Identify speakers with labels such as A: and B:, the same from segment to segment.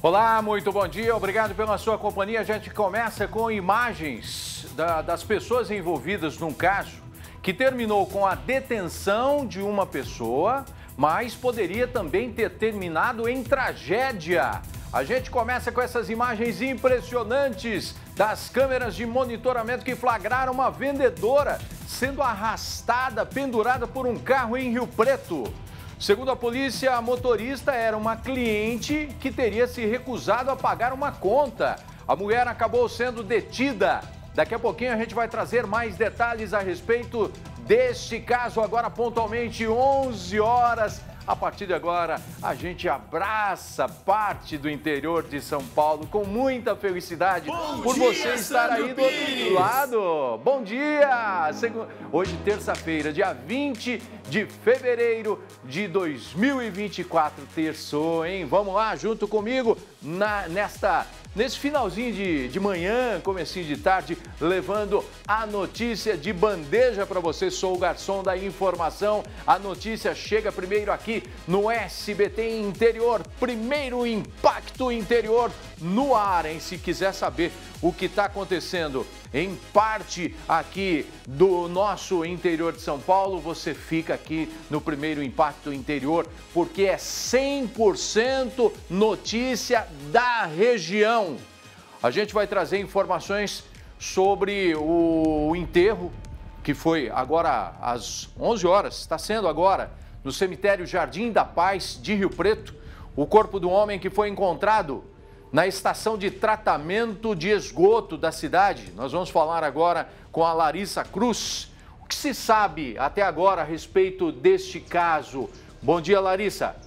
A: Olá, muito bom dia, obrigado pela sua companhia. A gente começa com imagens das pessoas envolvidas num caso que terminou com a detenção de uma pessoa, mas poderia também ter terminado em tragédia. A gente começa com essas imagens impressionantes das câmeras de monitoramento que flagraram uma vendedora sendo arrastada, pendurada por um carro em Rio Preto. Segundo a polícia, a motorista era uma cliente que teria se recusado a pagar uma conta. A mulher acabou sendo detida. Daqui a pouquinho a gente vai trazer mais detalhes a respeito deste caso, agora pontualmente 11 horas. A partir de agora, a gente abraça parte do interior de São Paulo com muita felicidade por você estar aí do outro lado. Bom dia! Hoje, terça-feira, dia 20 de fevereiro de 2024, terçou, hein? Vamos lá, junto comigo, nesse finalzinho de manhã, comecinho de tarde, levando a notícia de bandeja para você. Sou o garçom da informação. A notícia chega primeiro aqui no SBT Interior, primeiro Impacto Interior no ar, hein? Se quiser saber o que está acontecendo em parte aqui do nosso interior de São Paulo, você fica aqui no primeiro Impacto Interior, porque é 100% notícia da região. A gente vai trazer informações sobre o enterro, que foi agora às 11 horas, está sendo agora, no cemitério Jardim da Paz de Rio Preto, o corpo do homem que foi encontrado na estação de tratamento de esgoto da cidade. Nós vamos falar agora com a Larissa Cruz. O que se sabe até agora a respeito deste caso? Bom dia, Larissa.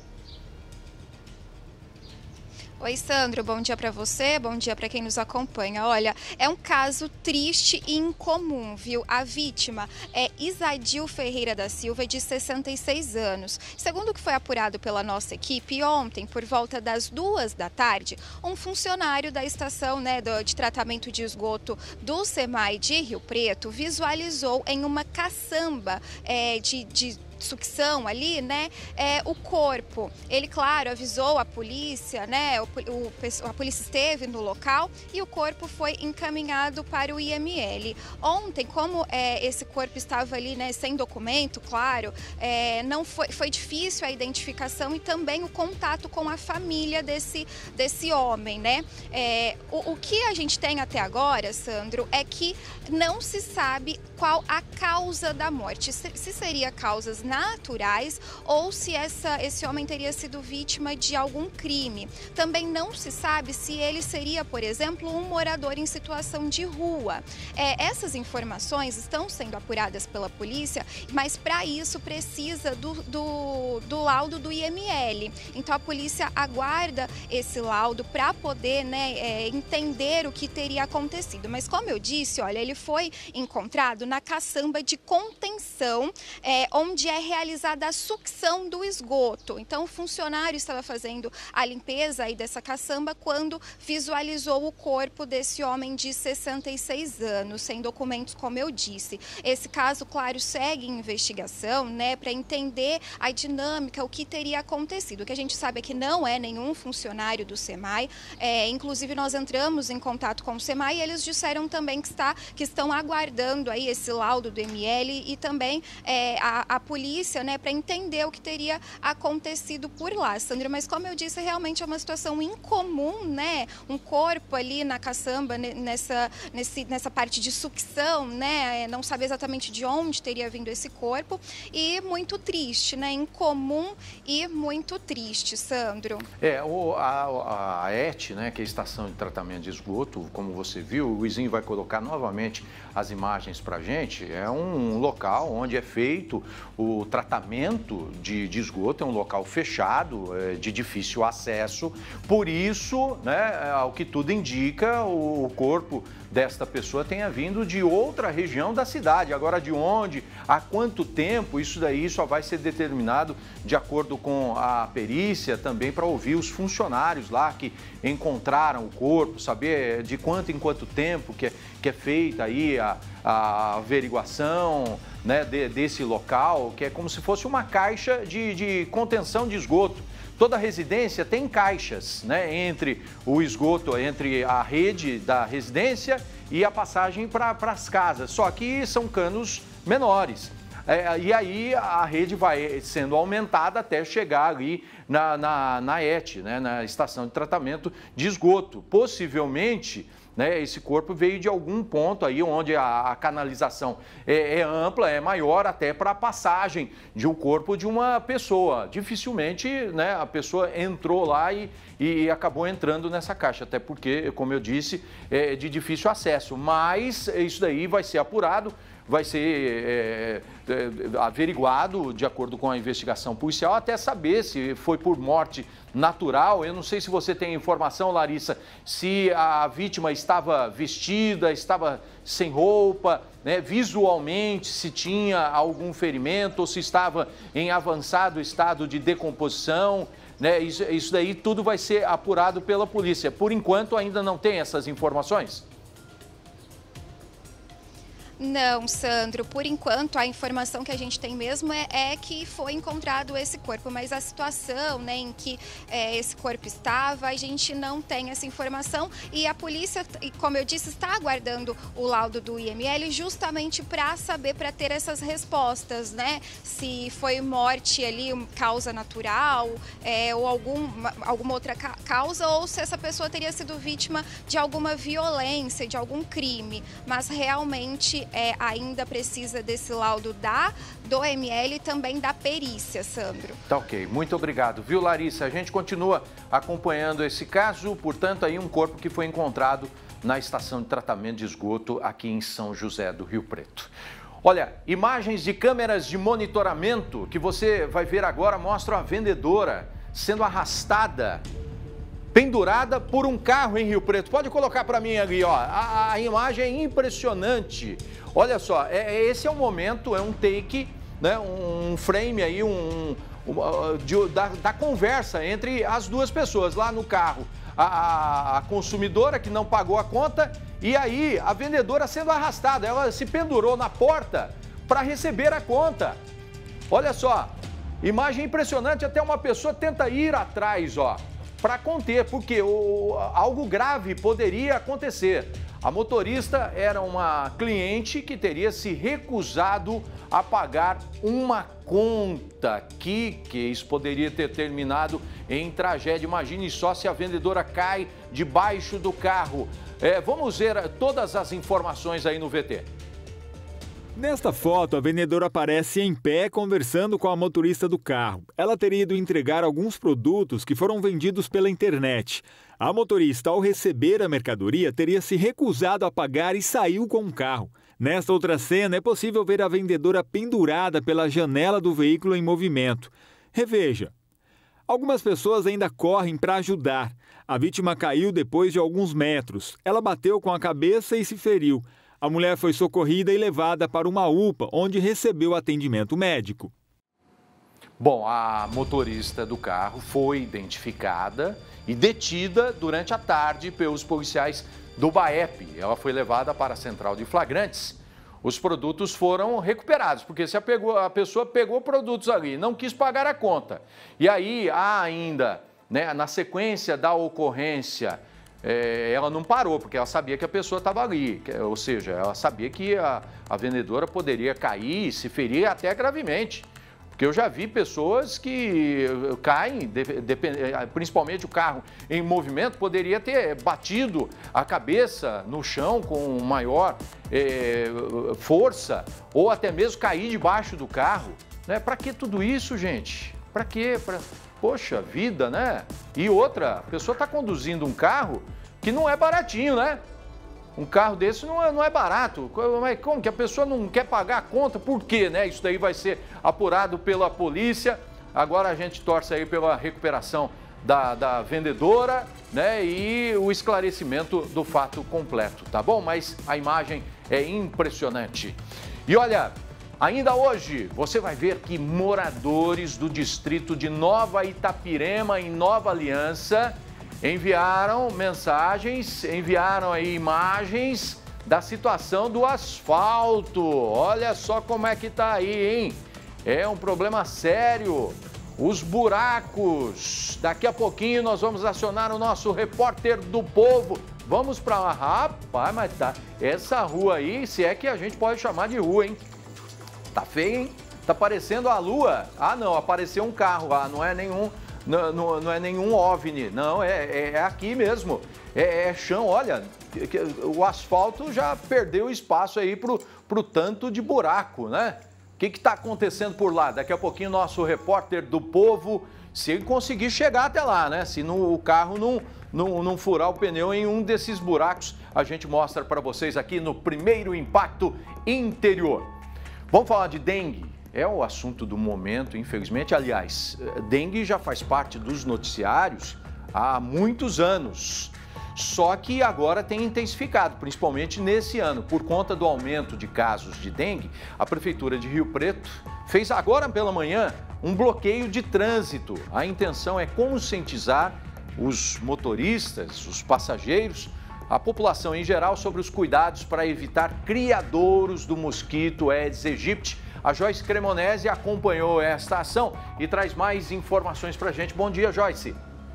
B: Oi, Sandro, bom dia para você, bom dia para quem nos acompanha. Olha, é um caso triste e incomum, viu? A vítima é Isadil Ferreira da Silva, de 66 anos. Segundo o que foi apurado pela nossa equipe, ontem, por volta das 2 da tarde, um funcionário da estação de tratamento de esgoto do SEMAI de Rio Preto visualizou em uma caçamba de sucção ali, o corpo. Ele, claro, avisou a polícia, a polícia esteve no local e o corpo foi encaminhado para o IML. Ontem, como esse corpo estava ali, sem documento, claro, não foi difícil a identificação e também o contato com a família desse homem, O que a gente tem até agora, Sandro, é que não se sabe qual a causa da morte, se seria causas naturais ou se esse homem teria sido vítima de algum crime. Também não se sabe se ele seria, por exemplo, um morador em situação de rua. Essas informações estão sendo apuradas pela polícia, mas para isso precisa do laudo do IML. Então a polícia aguarda esse laudo para poder entender o que teria acontecido. Mas como eu disse, olha, ele foi encontrado na caçamba de contenção, onde é realizada a sucção do esgoto. Então, o funcionário estava fazendo a limpeza aí dessa caçamba quando visualizou o corpo desse homem de 66 anos, sem documentos, como eu disse. Esse caso, claro, segue em investigação, para entender a dinâmica, o que teria acontecido. O que a gente sabe é que não é nenhum funcionário do SEMAI. Inclusive, nós entramos em contato com o SEMAI e eles disseram também que estão aguardando aí esse laudo do ML e também a polícia, para entender o que teria acontecido por lá, Sandra. Mas como eu disse, realmente é uma situação incomum, Um corpo ali na caçamba, nessa parte de sucção, Não sabe exatamente de onde teria vindo esse corpo e muito triste, Incomum e muito triste, Sandro.
A: A ET, que é a estação de tratamento de esgoto, como você viu, o Luizinho vai colocar novamente as imagens para a gente. É um local onde é feito o tratamento de esgoto, é um local fechado, de difícil acesso. Por isso, ao que tudo indica, o corpo desta pessoa tenha vindo de outra região da cidade. Agora, de onde, há quanto tempo, isso daí só vai ser determinado de acordo com a perícia, também para ouvir os funcionários lá que encontraram o corpo, saber de quanto em quanto tempo que é feita aí a averiguação, desse local, que é como se fosse uma caixa de contenção de esgoto. toda residência tem caixas, né, entre o esgoto, entre a rede da residência e a passagem para as casas, só que são canos menores. E aí a rede vai sendo aumentada até chegar ali na ET, né, na estação de tratamento de esgoto. Possivelmente, né, esse corpo veio de algum ponto aí onde a canalização é ampla, é maior, até para a passagem de um corpo de uma pessoa. Dificilmente, né, a pessoa entrou lá e acabou entrando nessa caixa, até porque, como eu disse, é de difícil acesso. Mas isso daí vai ser apurado, vai ser averiguado de acordo com a investigação policial, até saber se foi por morte natural. Eu não sei se você tem informação, Larissa, se a vítima estava vestida, estava sem roupa, né, visualmente, se tinha algum ferimento ou se estava em avançado estado de decomposição. Né, isso daí tudo vai ser apurado pela polícia. Por enquanto ainda não tem essas informações?
B: Não, Sandro, por enquanto a informação que a gente tem mesmo é que foi encontrado esse corpo, mas a situação, né, em que esse corpo estava, a gente não tem essa informação e a polícia, como eu disse, está aguardando o laudo do IML justamente para saber, para ter essas respostas, né, se foi morte ali, causa natural ou alguma outra causa, ou se essa pessoa teria sido vítima de alguma violência, de algum crime, mas realmente ainda precisa desse laudo do ML e também da perícia, Sandro.
A: Tá ok, muito obrigado. Viu, Larissa? A gente continua acompanhando esse caso, portanto, aí um corpo que foi encontrado na estação de tratamento de esgoto aqui em São José do Rio Preto. Olha, imagens de câmeras de monitoramento que você vai ver agora mostram a vendedora sendo arrastada, pendurada por um carro em Rio Preto. Pode colocar para mim ali, ó. A imagem é impressionante. Olha só, esse é o momento, é um take, né, um frame aí, da conversa entre as duas pessoas lá no carro. A consumidora que não pagou a conta e aí a vendedora sendo arrastada. Ela se pendurou na porta para receber a conta. Olha só, imagem impressionante, até uma pessoa tenta ir atrás, ó, para conter, porque algo grave poderia acontecer. A motorista era uma cliente que teria se recusado a pagar uma conta. Que isso poderia ter terminado em tragédia. Imagine só se a vendedora cai debaixo do carro. Vamos ver todas as informações aí no VT.
C: Nesta foto, a vendedora aparece em pé conversando com a motorista do carro. Ela teria ido entregar alguns produtos que foram vendidos pela internet. A motorista, ao receber a mercadoria, teria se recusado a pagar e saiu com o carro. Nesta outra cena, é possível ver a vendedora pendurada pela janela do veículo em movimento. Reveja. Algumas pessoas ainda correm para ajudar. A vítima caiu depois de alguns metros. Ela bateu com a cabeça e se feriu. A mulher foi socorrida e levada para uma UPA, onde recebeu atendimento médico.
A: Bom, a motorista do carro foi identificada e detida durante a tarde pelos policiais do BAEP. Ela foi levada para a central de flagrantes. Os produtos foram recuperados, porque se a pessoa pegou produtos ali, não quis pagar a conta. E aí há ainda, né, na sequência da ocorrência, ela não parou, porque ela sabia que a pessoa estava ali, ou seja, ela sabia que a vendedora poderia cair e se ferir até gravemente. Porque eu já vi pessoas que caem, principalmente o carro em movimento, poderia ter batido a cabeça no chão com maior força, ou até mesmo cair debaixo do carro. Né? Para que tudo isso, gente? Para quê? Poxa vida, né? E outra, a pessoa está conduzindo um carro que não é baratinho, né? Um carro desse não é barato. Como que a pessoa não quer pagar a conta? Por quê, né? Isso daí vai ser apurado pela polícia. Agora a gente torce aí pela recuperação da vendedora, né? E o esclarecimento do fato completo, tá bom? Mas a imagem é impressionante. E olha, ainda hoje você vai ver que moradores do distrito de Nova Itapirema, em Nova Aliança, enviaram mensagens, enviaram aí imagens da situação do asfalto. Olha só como é que tá aí, hein? É um problema sério. os buracos. Daqui a pouquinho nós vamos acionar o nosso repórter do povo. Vamos para lá. Rapaz, mas tá. Essa rua aí, se é que a gente pode chamar de rua, hein? Tá feio, hein? Tá parecendo a lua. Ah, não, apareceu um carro. Ah, não é nenhum OVNI. Não, é aqui mesmo. É chão, olha. O asfalto já perdeu espaço aí pro tanto de buraco, né? O que está acontecendo por lá? Daqui a pouquinho nosso repórter do povo, se ele conseguir chegar até lá, né? Se o carro não furar o pneu em um desses buracos, a gente mostra para vocês aqui no Primeiro Impacto Interior. Vamos falar de dengue. É o assunto do momento, infelizmente. Aliás, dengue já faz parte dos noticiários há muitos anos. Só que agora tem intensificado, principalmente nesse ano. Por conta do aumento de casos de dengue, a Prefeitura de Rio Preto fez agora pela manhã um bloqueio de trânsito. A intenção é conscientizar os motoristas, os passageiros, a população em geral sobre os cuidados para evitar criadouros do mosquito Aedes aegypti. A Joyce Cremonese acompanhou esta ação e traz mais informações para a gente. Bom dia, Joyce.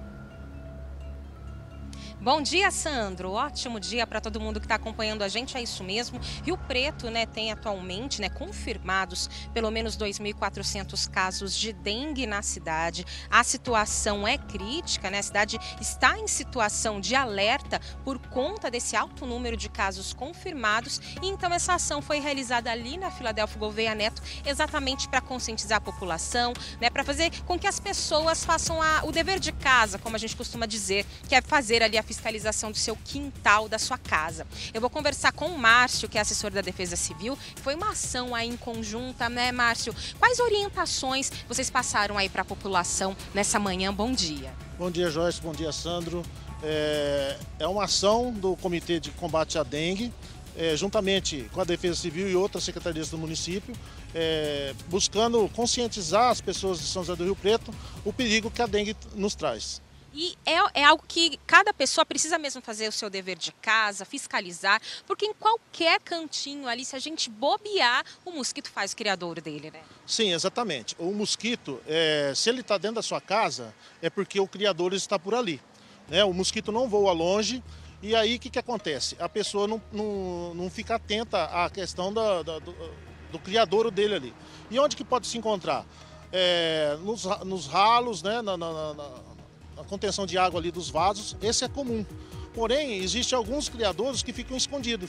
D: Bom dia, Sandro. Ótimo dia para todo mundo que está acompanhando a gente. É isso mesmo. Rio Preto, tem atualmente, confirmados pelo menos 2.400 casos de dengue na cidade. A situação é crítica, A cidade está em situação de alerta por conta desse alto número de casos confirmados. E então essa ação foi realizada ali na Filadélfia Gouveia Neto, exatamente para conscientizar a população, para fazer com que as pessoas façam o dever de casa, como a gente costuma dizer, que é fazer ali a fiscalização do seu quintal, da sua casa. Eu vou conversar com o Márcio, que é assessor da Defesa Civil. Foi uma ação aí em conjunta, Márcio? Quais orientações vocês passaram aí para a população nessa manhã? Bom dia.
E: Bom dia, Joyce. Bom dia, Sandro. É uma ação do Comitê de Combate à Dengue, juntamente com a Defesa Civil e outras secretarias do município, buscando conscientizar as pessoas de São José do Rio Preto o perigo que a dengue nos traz.
D: E é algo que cada pessoa precisa mesmo fazer o seu dever de casa, fiscalizar, porque em qualquer cantinho ali, se a gente bobear, o mosquito faz o criadouro dele,
E: Sim, exatamente. O mosquito, se ele está dentro da sua casa, é porque o criador está por ali. O mosquito não voa longe e aí o que acontece? A pessoa não fica atenta à questão do criadouro dele ali. E onde que pode se encontrar? Nos ralos, a contenção de água ali dos vasos, esse é comum. Porém, existem alguns criadouros que ficam escondidos.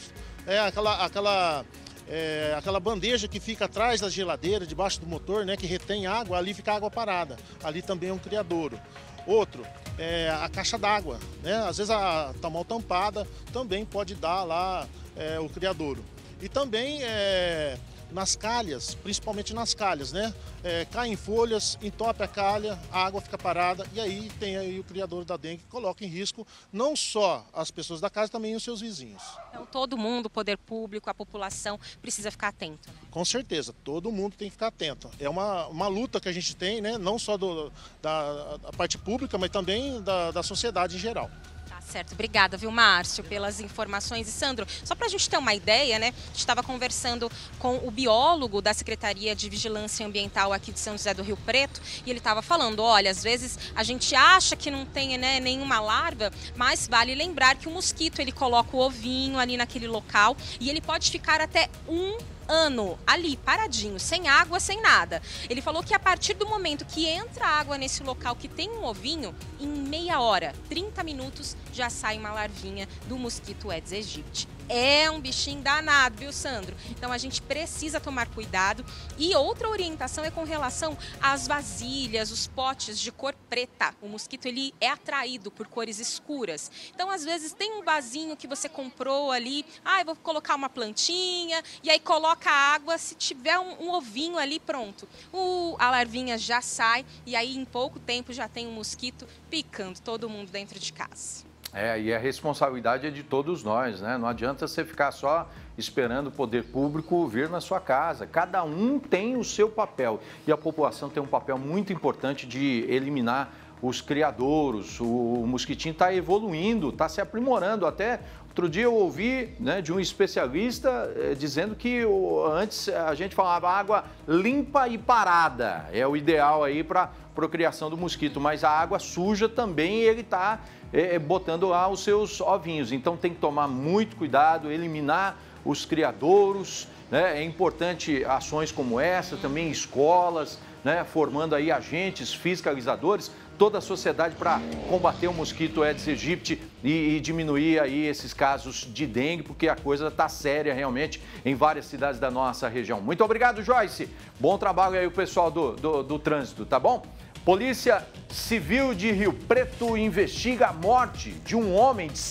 E: Aquela bandeja que fica atrás da geladeira, debaixo do motor, que retém água, ali fica água parada. Ali também é um criadouro. Outro, a caixa d'água, Às vezes está mal tampada, também pode dar lá o criadouro. E também nas calhas, principalmente nas calhas, caem folhas, entope a calha, a água fica parada e aí tem aí o criador da dengue que coloca em risco não só as pessoas da casa, também os seus vizinhos.
D: Então todo mundo, o poder público, a população precisa ficar atento.
E: Com certeza, todo mundo tem que ficar atento. É uma luta que a gente tem, não só da parte pública, mas também da sociedade em geral.
D: Certo, obrigada, viu, Márcio, pelas informações. E Sandro, só para a gente ter uma ideia, a gente estava conversando com o biólogo da Secretaria de Vigilância Ambiental aqui de São José do Rio Preto e ele estava falando, olha, às vezes a gente acha que não tem nenhuma larva, mas vale lembrar que o mosquito, ele coloca o ovinho ali naquele local e ele pode ficar até um ano ali, paradinho, sem água, sem nada. Ele falou que a partir do momento que entra água nesse local que tem um ovinho, em meia hora, 30 minutos, já sai uma larvinha do mosquito Aedes aegypti. É um bichinho danado, viu, Sandro? Então a gente precisa tomar cuidado. E outra orientação é com relação às vasilhas, os potes de cor preta. O mosquito, ele é atraído por cores escuras. Então, às vezes, tem um vasinho que você comprou ali, eu vou colocar uma plantinha, e aí coloca água, se tiver um ovinho ali, pronto. A larvinha já sai, e aí em pouco tempo já tem um mosquito picando todo mundo dentro de casa.
A: E a responsabilidade é de todos nós, Não adianta você ficar só esperando o poder público vir na sua casa. Cada um tem o seu papel e a população tem um papel muito importante de eliminar os criadouros. O mosquitinho está evoluindo, está se aprimorando. Até outro dia eu ouvi, né, de um especialista dizendo que antes a gente falava água limpa e parada. É o ideal aí para procriação do mosquito, mas a água suja também ele está botando lá os seus ovinhos. Então tem que tomar muito cuidado, eliminar os criadouros, né? É importante ações como essa, também escolas, né? Formando aí agentes, fiscalizadores, toda a sociedade para combater o mosquito Aedes aegypti e diminuir aí esses casos de dengue, porque a coisa está séria realmente em várias cidades da nossa região. Muito obrigado, Joyce. Bom trabalho aí o pessoal do trânsito, tá bom? Polícia Civil de Rio Preto investiga a morte de um homem de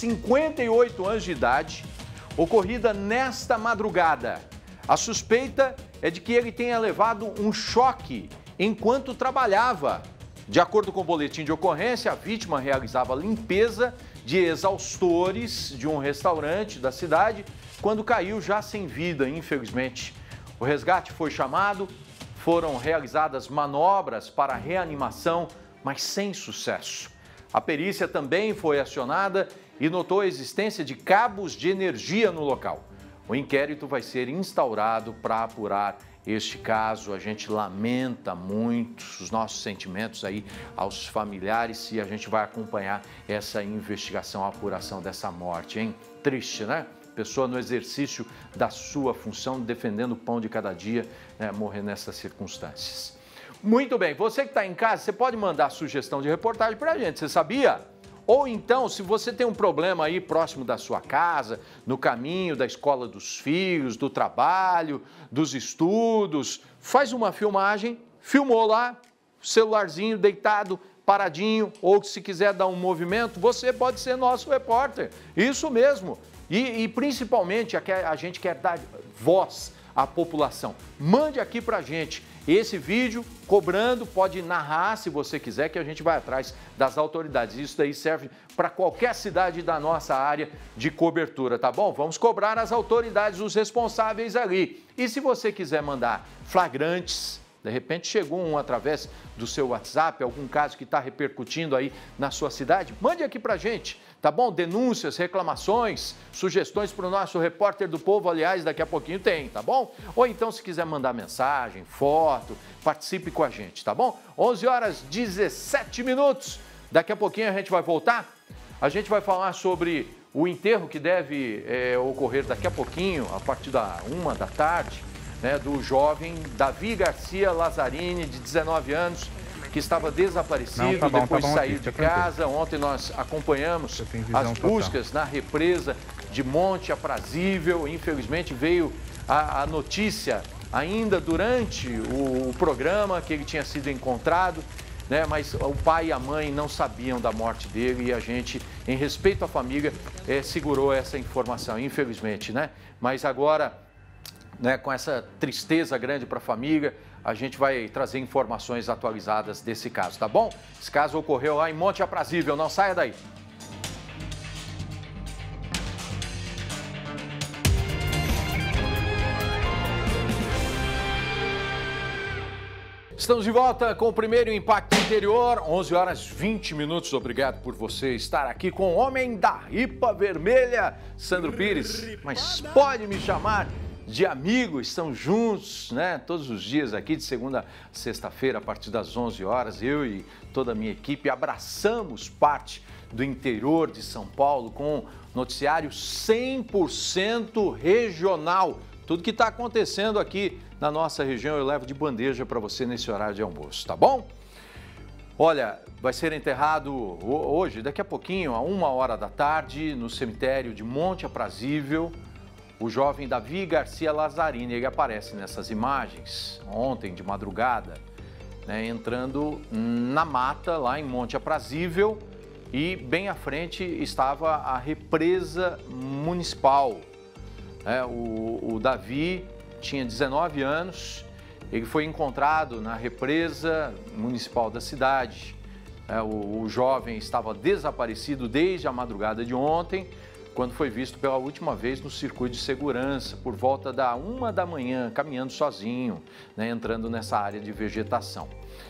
A: 58 anos de idade, ocorrida nesta madrugada. A suspeita é de que ele tenha levado um choque enquanto trabalhava. De acordo com o boletim de ocorrência, a vítima realizava limpeza de exaustores de um restaurante da cidade quando caiu já sem vida, infelizmente. O resgate foi chamado, foram realizadas manobras para reanimação, mas sem sucesso. A perícia também foi acionada e notou a existência de cabos de energia no local. O inquérito vai ser instaurado para apurar este caso. A gente lamenta muito, os nossos sentimentos aí aos familiares, e a gente vai acompanhar essa investigação, a apuração dessa morte, hein? Triste, né? Pessoa no exercício da sua função, defendendo o pão de cada dia, né, morrer nessas circunstâncias. Muito bem, você que está em casa, você pode mandar sugestão de reportagem para a gente, você sabia? Ou então, se você tem um problema aí próximo da sua casa, no caminho da escola dos filhos, do trabalho, dos estudos, faz uma filmagem, filmou lá, celularzinho deitado, paradinho, ou se quiser dar um movimento, você pode ser nosso repórter. Isso mesmo. E principalmente a gente quer dar voz à população. Mande aqui pra gente esse vídeo cobrando, pode narrar se você quiser, que a gente vai atrás das autoridades. Isso daí serve para qualquer cidade da nossa área de cobertura, tá bom? Vamos cobrar as autoridades, os responsáveis ali. E se você quiser mandar flagrantes, de repente chegou um através do seu WhatsApp, algum caso que está repercutindo aí na sua cidade, mande aqui pra gente, tá bom? Denúncias, reclamações, sugestões para o nosso repórter do povo, aliás, daqui a pouquinho tem, tá bom? Ou então, se quiser mandar mensagem, foto, participe com a gente, tá bom? 11h17. Daqui a pouquinho a gente vai voltar, a gente vai falar sobre o enterro que deve ocorrer daqui a pouquinho, a partir da 13h, né, do jovem Davi Garcia Lazzarini, de 19 anos, que estava desaparecido depois de sair de casa. Ontem nós acompanhamos as buscas na represa de Monte Aprazível. Infelizmente veio a notícia ainda durante o programa que ele tinha sido encontrado, né? Mas o pai e a mãe não sabiam da morte dele e a gente, em respeito à família, segurou essa informação, infelizmente, né? Mas agora, né, com essa tristeza grande para a família, a gente vai trazer informações atualizadas desse caso, tá bom? Esse caso ocorreu lá em Monte Aprazível, não saia daí. Estamos de volta com o primeiro Impacto Interior, 11h20. Obrigado por você estar aqui com o homem da ripa vermelha, Sandro Pires. Mas pode me chamar de amigo, estão juntos, né? Todos os dias aqui, de segunda a sexta-feira, a partir das 11h, eu e toda a minha equipe abraçamos parte do interior de São Paulo com noticiário 100% regional. Tudo que está acontecendo aqui na nossa região eu levo de bandeja para você nesse horário de almoço, tá bom? Olha, vai ser enterrado hoje, daqui a pouquinho, a 13h, no cemitério de Monte Aprazível, o jovem Davi Garcia Lazzarini. Ele aparece nessas imagens ontem de madrugada, né, entrando na mata lá em Monte Aprazível, e bem à frente estava a represa municipal. O Davi tinha 19 anos, ele foi encontrado na represa municipal da cidade. O jovem estava desaparecido desde a madrugada de ontem, quando foi visto pela última vez no circuito de segurança, por volta da 1h da manhã, caminhando sozinho, né, entrando nessa área de vegetação.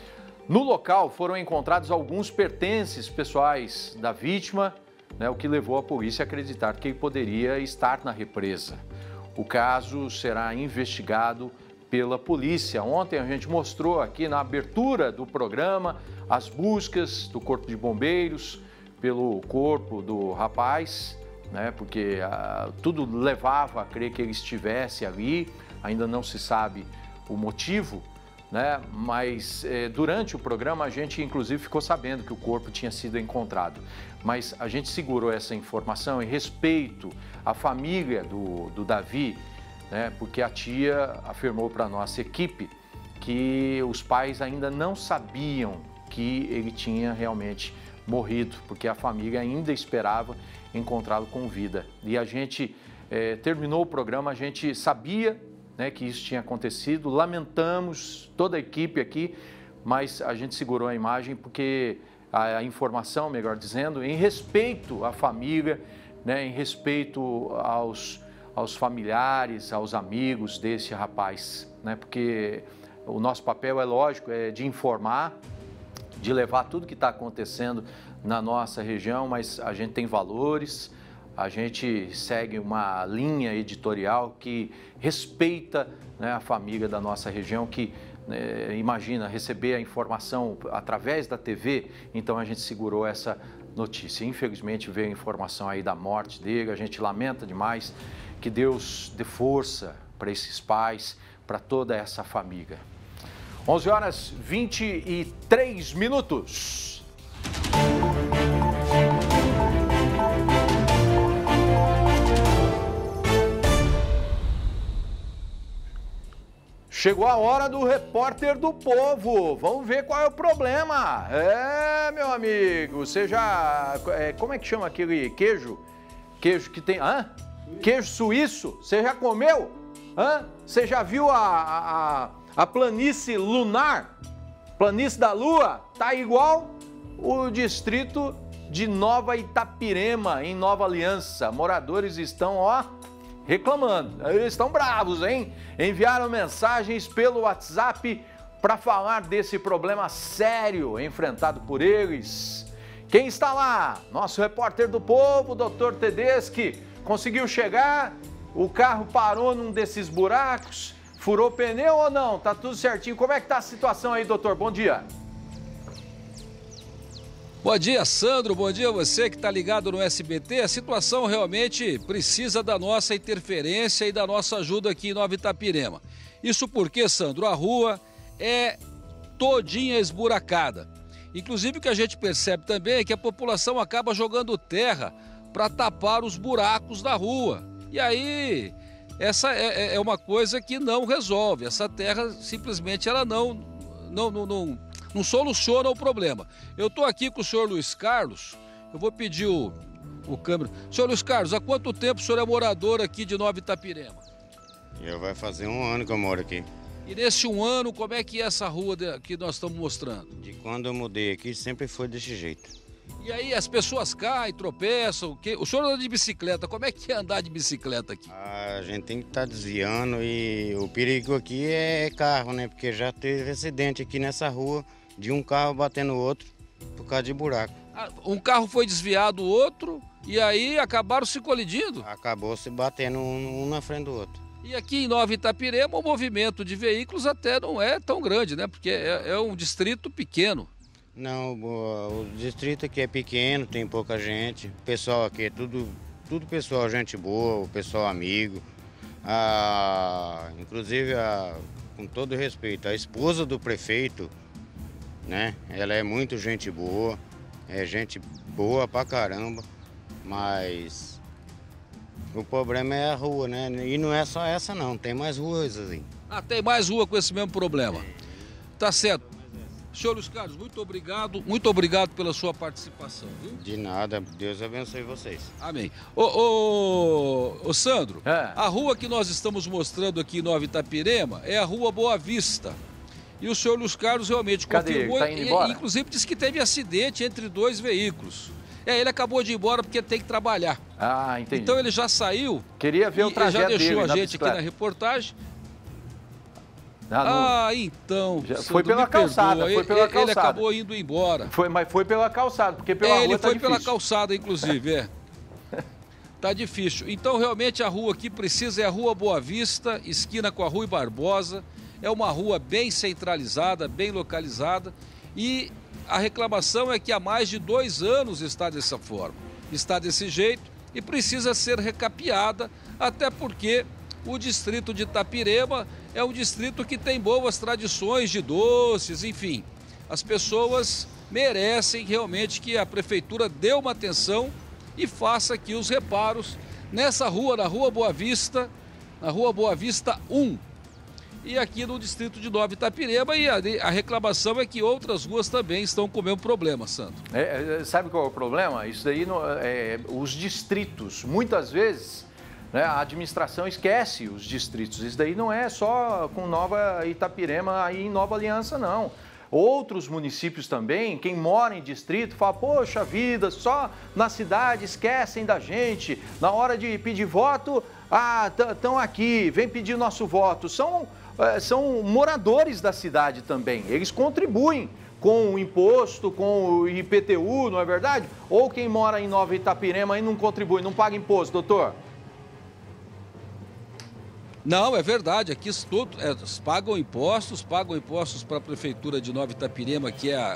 A: No local foram encontrados alguns pertences pessoais da vítima, né, o que levou a polícia a acreditar que ele poderia estar na represa. O caso será investigado pela polícia. Ontem a gente mostrou aqui na abertura do programa as buscas do Corpo de Bombeiros pelo corpo do rapaz, né, porque tudo levava a crer que ele estivesse ali, ainda não se sabe o motivo, né, mas durante o programa a gente inclusive ficou sabendo que o corpo tinha sido encontrado. Mas a gente segurou essa informação em respeito à família do Davi, né, porque a tia afirmou para a nossa equipe que os pais ainda não sabiam que ele tinha realmente morrido, porque a família ainda esperava encontrá-lo com vida. E a gente terminou o programa, a gente sabia, né, que isso tinha acontecido, lamentamos, toda a equipe aqui, mas a gente segurou a imagem porque a informação, melhor dizendo, em respeito à família, né, em respeito aos familiares, aos amigos desse rapaz, né, porque o nosso papel é lógico, é de informar, de levar tudo que está acontecendo na nossa região, mas a gente tem valores, a gente segue uma linha editorial que respeita, né, a família da nossa região, que imagina receber a informação através da TV, então a gente segurou essa notícia. Infelizmente veio a informação aí da morte dele, a gente lamenta demais, que Deus dê força para esses pais, para toda essa família. 11h23. Chegou a hora do repórter do povo. Vamos ver qual é o problema. Meu amigo, você já... como é que chama aquele queijo? Queijo que tem... Queijo suíço? Você já comeu? Você já viu a planície lunar? Planície da Lua? Tá igual o distrito de Nova Itapirema, em Nova Aliança. Moradores estão, reclamando. Eles estão bravos, hein? Enviaram mensagens pelo WhatsApp para falar desse problema sério enfrentado por eles. Quem está lá? Nosso repórter do povo, Dr. Tedeschi, conseguiu chegar, o carro parou num desses buracos, furou pneu ou não? Tá tudo certinho. Como é que tá a situação aí, doutor? Bom dia.
F: Bom dia, Sandro. Bom dia a você que está ligado no SBT. A situação realmente precisa da nossa interferência e da nossa ajuda aqui em Nova Itapirema. Isso porque, Sandro, a rua é todinha esburacada. Inclusive o que a gente percebe também é que a população acaba jogando terra para tapar os buracos da rua. E aí, essa é uma coisa que não resolve. Essa terra simplesmente ela não soluciona o problema. Eu estou aqui com o senhor Luiz Carlos, eu vou pedir o câmera. Senhor Luiz Carlos, há quanto tempo o senhor é morador aqui de Nova Itapirema?
G: Vai fazer 1 ano que eu moro aqui.
F: E nesse 1 ano, como é que é essa rua que nós estamos mostrando?
G: De quando eu mudei aqui, sempre foi desse jeito.
F: E aí as pessoas caem, tropeçam. O senhor anda de bicicleta, como é que é andar de bicicleta aqui?
G: A gente tem que estar desviando e o perigo aqui é carro, né? Porque já teve acidente aqui nessa rua de um carro batendo o outro por causa de buraco.
F: Um carro foi desviado, o outro, e aí acabaram se colidindo?
G: Acabou se batendo um na frente do outro.
F: E aqui em Nova Itapirema o movimento de veículos até não é tão grande, né? Porque é um distrito pequeno.
G: Não, o distrito aqui é pequeno, tem pouca gente. O pessoal aqui é tudo pessoal, gente boa, o pessoal amigo. Inclusive, com todo respeito, a esposa do prefeito, né? Ela é muito gente boa, é gente boa pra caramba, mas o problema é a rua, né? E não é só essa não, tem mais ruas assim.
F: Tem mais rua com esse mesmo problema. Tá certo. Senhor Luiz Carlos, muito obrigado pela sua participação, viu?
G: De nada, Deus abençoe vocês.
F: Amém. Ô Sandro, a rua que nós estamos mostrando aqui em Nova Itapirema é a Rua Boa Vista. E o senhor Luiz Carlos realmente confirmou,
A: tá indo embora?
F: Inclusive disse que teve acidente entre 2 veículos. Ele acabou de ir embora porque tem que trabalhar.
A: Entendi.
F: Então ele já saiu.
A: Queria ver o trajeto dele
F: já deixou a gente
A: bicicleta
F: aqui na reportagem. Então,
A: foi pela calçada, foi pela calçada.
F: Ele acabou indo embora.
A: Mas foi pela calçada, porque pela rua
F: ele
A: tá
F: foi
A: difícil.
F: pela calçada, inclusive, Tá difícil. Então, realmente, a rua aqui precisa é a Rua Boa Vista, esquina com a Rui Barbosa. É uma rua bem centralizada, bem localizada. E a reclamação é que há mais de 2 anos está dessa forma. Está desse jeito e precisa ser recapeada, até porque o distrito de Itapirema é um distrito que tem boas tradições de doces, enfim. As pessoas merecem realmente que a prefeitura dê uma atenção e faça aqui os reparos nessa rua, na Rua Boa Vista 1. E aqui no distrito de Nova Itapirema, e a reclamação é que outras ruas também estão com o mesmo problema, Sandro.
A: Sabe qual é o problema? Isso daí, os distritos, muitas vezes, né, a administração esquece os distritos. Isso daí não é só com Nova Itapirema aí em Nova Aliança, não. Outros municípios também, quem mora em distrito, fala, poxa vida, só na cidade esquecem da gente. Na hora de pedir voto, estão aqui, vem pedir nosso voto. São moradores da cidade também, eles contribuem com o imposto, com o IPTU, não é verdade? Ou quem mora em Nova Itapirema e não contribui, não paga imposto, doutor?
F: Não, é verdade, aqui pagam impostos para a Prefeitura de Nova Itapirema,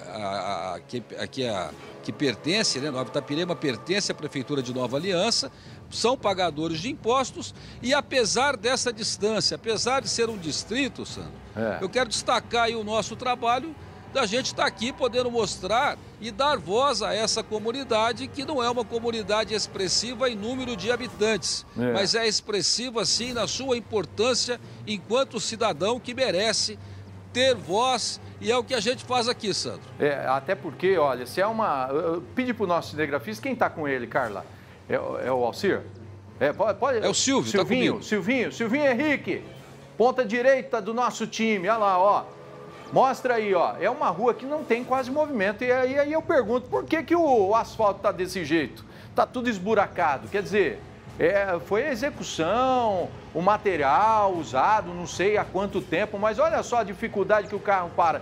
F: que pertence, né? Nova Itapirema pertence à Prefeitura de Nova Aliança, são pagadores de impostos e apesar dessa distância, apesar de ser um distrito, Sandro, eu quero destacar aí o nosso trabalho da gente estar aqui podendo mostrar e dar voz a essa comunidade que não é uma comunidade expressiva em número de habitantes, mas é expressiva sim na sua importância enquanto cidadão que merece ter voz e é o que a gente faz aqui, Sandro.
A: Até porque, olha, se é pedi para o nosso cinegrafista, quem está com ele, Carla? É o Alcir? Pode...
F: É o Silvio, tá comigo.
A: Silvinho Henrique, ponta direita do nosso time, olha lá, ó. Mostra aí, ó, é uma rua que não tem quase movimento. E aí eu pergunto, por que o asfalto tá desse jeito? Tá tudo esburacado. Quer dizer, foi a execução, o material usado, não sei há quanto tempo, mas olha só a dificuldade que o carro para.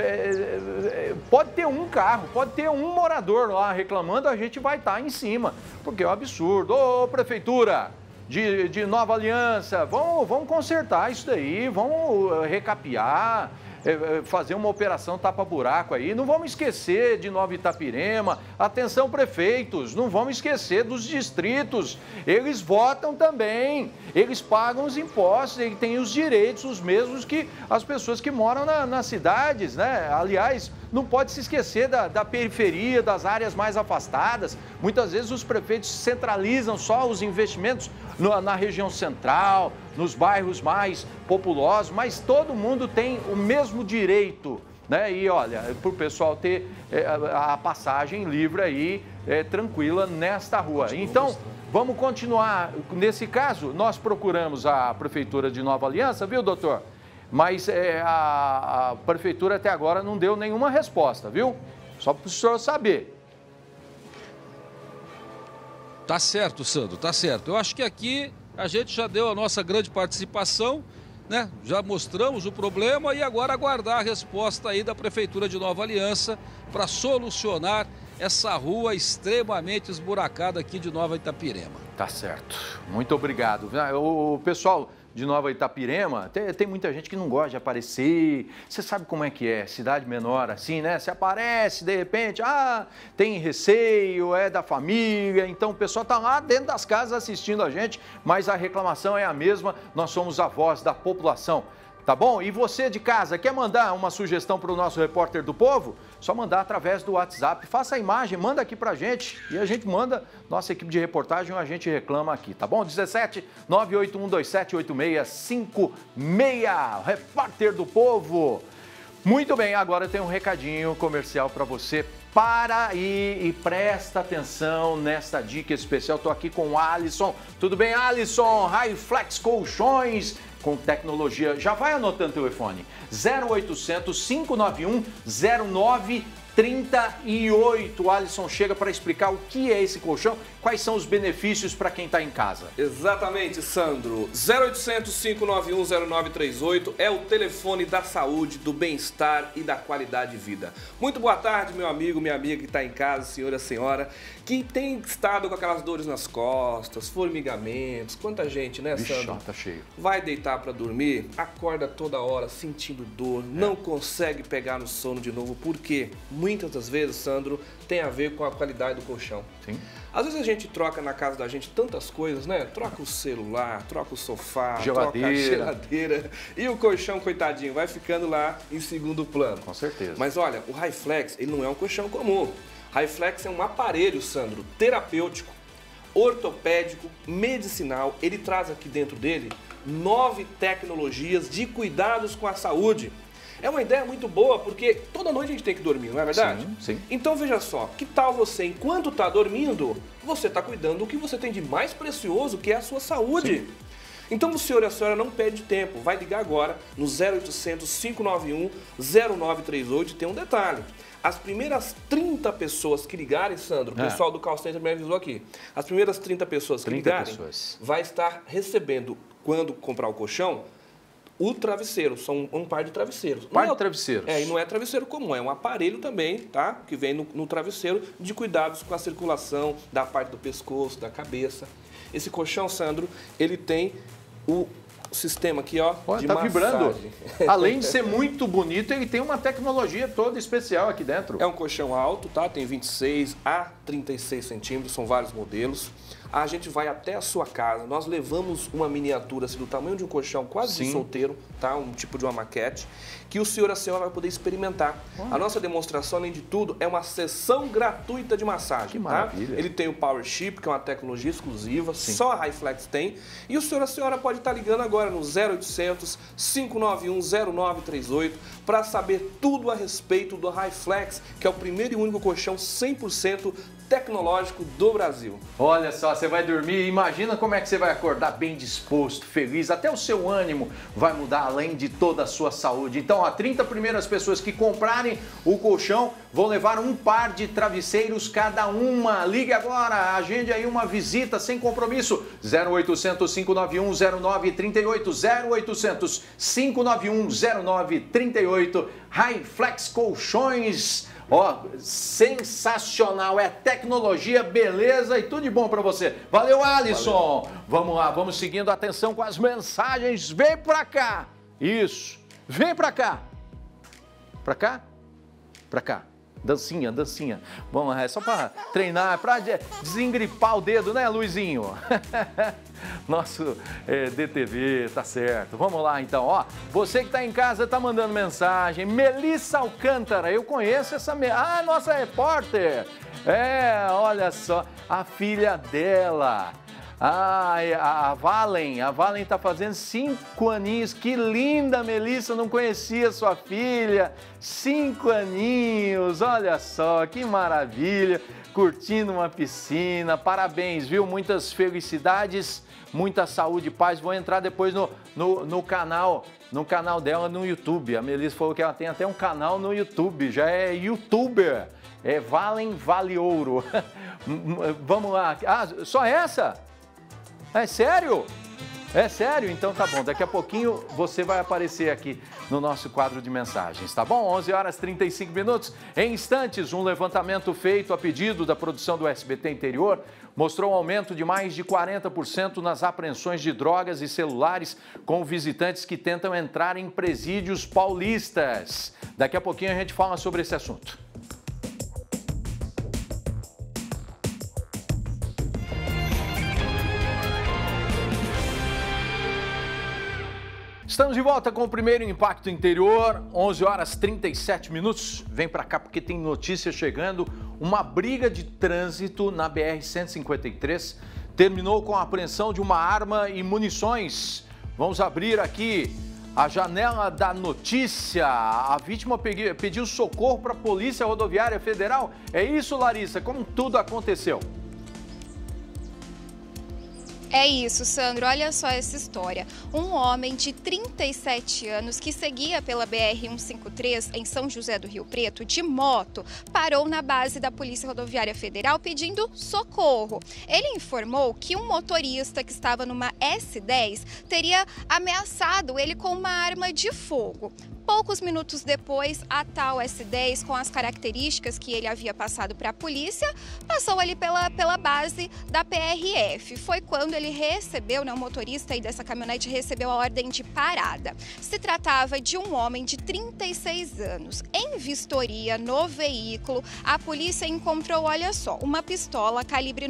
A: Pode ter um carro, pode ter um morador lá reclamando, a gente vai estar em cima, porque é um absurdo. Ô, prefeitura de Nova Aliança, vamos consertar isso daí, vamos recapear, fazer uma operação tapa-buraco aí. Não vamos esquecer de Nova Itapirema. Atenção, prefeitos, não vamos esquecer dos distritos. Eles votam também, eles pagam os impostos, eles têm os direitos, os mesmos que as pessoas que moram nas cidades, né? Aliás, não pode se esquecer da periferia, das áreas mais afastadas. Muitas vezes os prefeitos centralizam só os investimentos na região central, nos bairros mais populosos, mas todo mundo tem o mesmo direito, né? E olha, para o pessoal ter a passagem livre aí, tranquila nesta rua. Então, vamos continuar. Nesse caso, nós procuramos a Prefeitura de Nova Aliança, viu, doutor? Mas a Prefeitura até agora não deu nenhuma resposta, viu? Só para o senhor saber.
F: Tá certo, Sandro, tá certo. Eu acho que aqui a gente já deu a nossa grande participação, né? Já mostramos o problema e agora aguardar a resposta aí da Prefeitura de Nova Aliança para solucionar essa rua extremamente esburacada aqui de Nova Itapirema.
A: Tá certo. Muito obrigado. O pessoal de Nova Itapirema, tem muita gente que não gosta de aparecer. Você sabe como é que é, cidade menor assim, né? Se aparece, de repente, tem receio, é da família, então o pessoal tá lá dentro das casas assistindo a gente, mas a reclamação é a mesma, nós somos a voz da população. Tá bom? E você de casa, quer mandar uma sugestão para o nosso repórter do povo? Só mandar através do WhatsApp. Faça a imagem, manda aqui pra gente e a gente manda, nossa equipe de reportagem, a gente reclama aqui, tá bom? 17 981278656, repórter do povo. Muito bem, agora tem um recadinho comercial para você. Para aí e presta atenção nesta dica especial. Estou aqui com o Alisson. Tudo bem, Alisson? Highflex Colchões com tecnologia. Já vai anotando o telefone. 0800 591 0930. 38. O Alisson chega para explicar o que é esse colchão, quais são os benefícios para quem está em casa.
H: Exatamente, Sandro. 0800 591 0938 é o telefone da saúde, do bem-estar e da qualidade de vida. Muito boa tarde, meu amigo, minha amiga que está em casa, senhora, que tem estado com aquelas dores nas costas, formigamentos. Quanta gente, né, Sandro?
A: Vixe, tá cheio.
H: Vai deitar para dormir, acorda toda hora sentindo dor, não consegue pegar no sono de novo. Por quê? Muitas das vezes, Sandro, tem a ver com a qualidade do colchão.
A: Sim.
H: Às vezes a gente troca na casa da gente tantas coisas, né? Troca o celular, troca o sofá,
A: geladeira.
H: troca a geladeira. E o colchão, coitadinho, vai ficando lá em segundo plano.
A: Com certeza.
H: Mas olha, o Hi-Flex, ele não é um colchão comum. Hi-Flex é um aparelho, Sandro, terapêutico, ortopédico, medicinal. Ele traz aqui dentro dele 9 tecnologias de cuidados com a saúde. É uma ideia muito boa, porque toda noite a gente tem que dormir, não é verdade?
A: Sim, sim.
H: Então veja só, que tal você, enquanto está dormindo, você está cuidando do que você tem de mais precioso, que é a sua saúde. Sim. Então o senhor e a senhora não perde tempo, vai ligar agora no 0800 591 0938 e tem um detalhe. As primeiras 30 pessoas que ligarem, Sandro, o pessoal do call center me avisou aqui, as primeiras 30 pessoas que ligarem, vai estar recebendo, quando comprar o colchão, o travesseiro, são um par de travesseiros.
A: Par de travesseiros.
H: E não é travesseiro comum, é um aparelho também, tá? Que vem no travesseiro de cuidados com a circulação da parte do pescoço, da cabeça. Esse colchão, Sandro, ele tem o sistema aqui, ó,
A: olha,
H: de
A: tá
H: massagem.
A: Vibrando. Além de ser muito bonito, ele tem uma tecnologia toda especial aqui dentro.
H: É um colchão alto, tá? Tem 26 a 36 centímetros, são vários modelos. A gente vai até a sua casa, nós levamos uma miniatura assim, do tamanho de um colchão quase de solteiro, tá? Um tipo de uma maquete, que o senhor e a senhora vai poder experimentar. A nossa demonstração, além de tudo, é uma sessão gratuita de massagem.
A: Que maravilha.
H: Tá? Ele tem o Power Chip, que é uma tecnologia exclusiva, só a Hi-Flex tem. E o senhor e a senhora pode estar ligando agora no 0800 591 0938 para saber tudo a respeito do Hi-Flex, que é o primeiro e único colchão 100% tecnológico do Brasil.
A: Olha só, você vai dormir, imagina como é que você vai acordar bem disposto, feliz, até o seu ânimo vai mudar, além de toda a sua saúde. Então, as 30 primeiras pessoas que comprarem o colchão vão levar um par de travesseiros cada uma. Ligue agora, agende aí uma visita sem compromisso. 0800 591 0938, 0800 591 0938, Hi-Flex Colchões. Ó, sensacional, é tecnologia, beleza e tudo de bom pra você. Valeu, Alisson. Valeu. Vamos lá, vamos seguindo, atenção com as mensagens. Vem pra cá. Isso, vem pra cá. Pra cá? Pra cá. Dancinha, dancinha. Vamos lá, é só pra treinar, pra desengripar o dedo, né, Luizinho? Nosso DTV, tá certo. Vamos lá, então, ó. Você que tá em casa, tá mandando mensagem. Melissa Alcântara, eu conheço essa... Ah, nossa repórter. Olha só, a filha dela. A Valen tá fazendo 5 aninhos. Que linda, Melissa, não conhecia sua filha. 5 aninhos, olha só, que maravilha. Curtindo uma piscina, parabéns, viu? Muitas felicidades, muita saúde e paz. Vou entrar depois no canal dela no YouTube. A Melissa falou que ela tem até um canal no YouTube, já é youtuber. É Valen Vale Ouro. Vamos lá. Ah, só essa? É sério? É sério? Então tá bom, daqui a pouquinho você vai aparecer aqui no nosso quadro de mensagens, tá bom? 11 horas 35 minutos. Em instantes, um levantamento feito a pedido da produção do SBT Interior mostrou um aumento de mais de 40% nas apreensões de drogas e celulares com visitantes que tentam entrar em presídios paulistas. Daqui a pouquinho a gente fala sobre esse assunto. Estamos de volta com o primeiro Impacto Interior, 11 horas 37 minutos. Vem para cá porque tem notícia chegando. Uma briga de trânsito na BR-153 terminou com a apreensão de uma arma e munições. Vamos abrir aqui a janela da notícia. A vítima pediu socorro para a Polícia Rodoviária Federal. É isso, Larissa? Como tudo aconteceu?
B: É isso, Sandro. Olha só essa história. Um homem de 37 anos que seguia pela BR-153 em São José do Rio Preto de moto parou na base da Polícia Rodoviária Federal pedindo socorro. Ele informou que um motorista que estava numa S10 teria ameaçado ele com uma arma de fogo. Poucos minutos depois, a tal S10, com as características que ele havia passado para a polícia, passou ali pela base da PRF. Foi quando ele recebeu, o motorista aí dessa caminhonete recebeu a ordem de parada. Se tratava de um homem de 36 anos. Em vistoria no veículo, a polícia encontrou, olha só, uma pistola calibre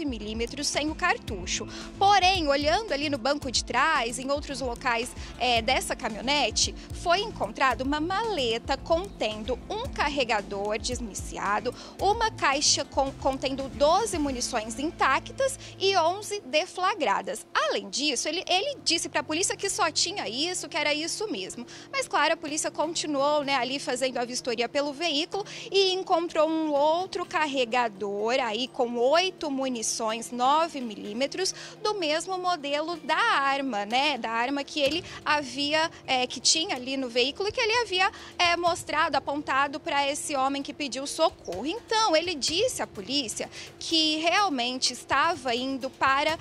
B: 9mm sem o cartucho. Porém, olhando ali no banco de trás, em outros locais dessa caminhonete, foi encontrada uma maleta contendo um carregador desmiciado, uma caixa contendo 12 munições intactas e 11 deflagradas. Além disso, ele disse para a polícia que só tinha isso, que era isso mesmo. Mas, claro, a polícia continuou ali fazendo a vistoria pelo veículo e encontrou um outro carregador aí com 8 munições 9mm do mesmo modelo da arma, da arma que ele havia, que tinha ali no veículo e que ele havia mostrado, apontado para esse homem que pediu socorro. Então, ele disse à polícia que realmente estava indo para,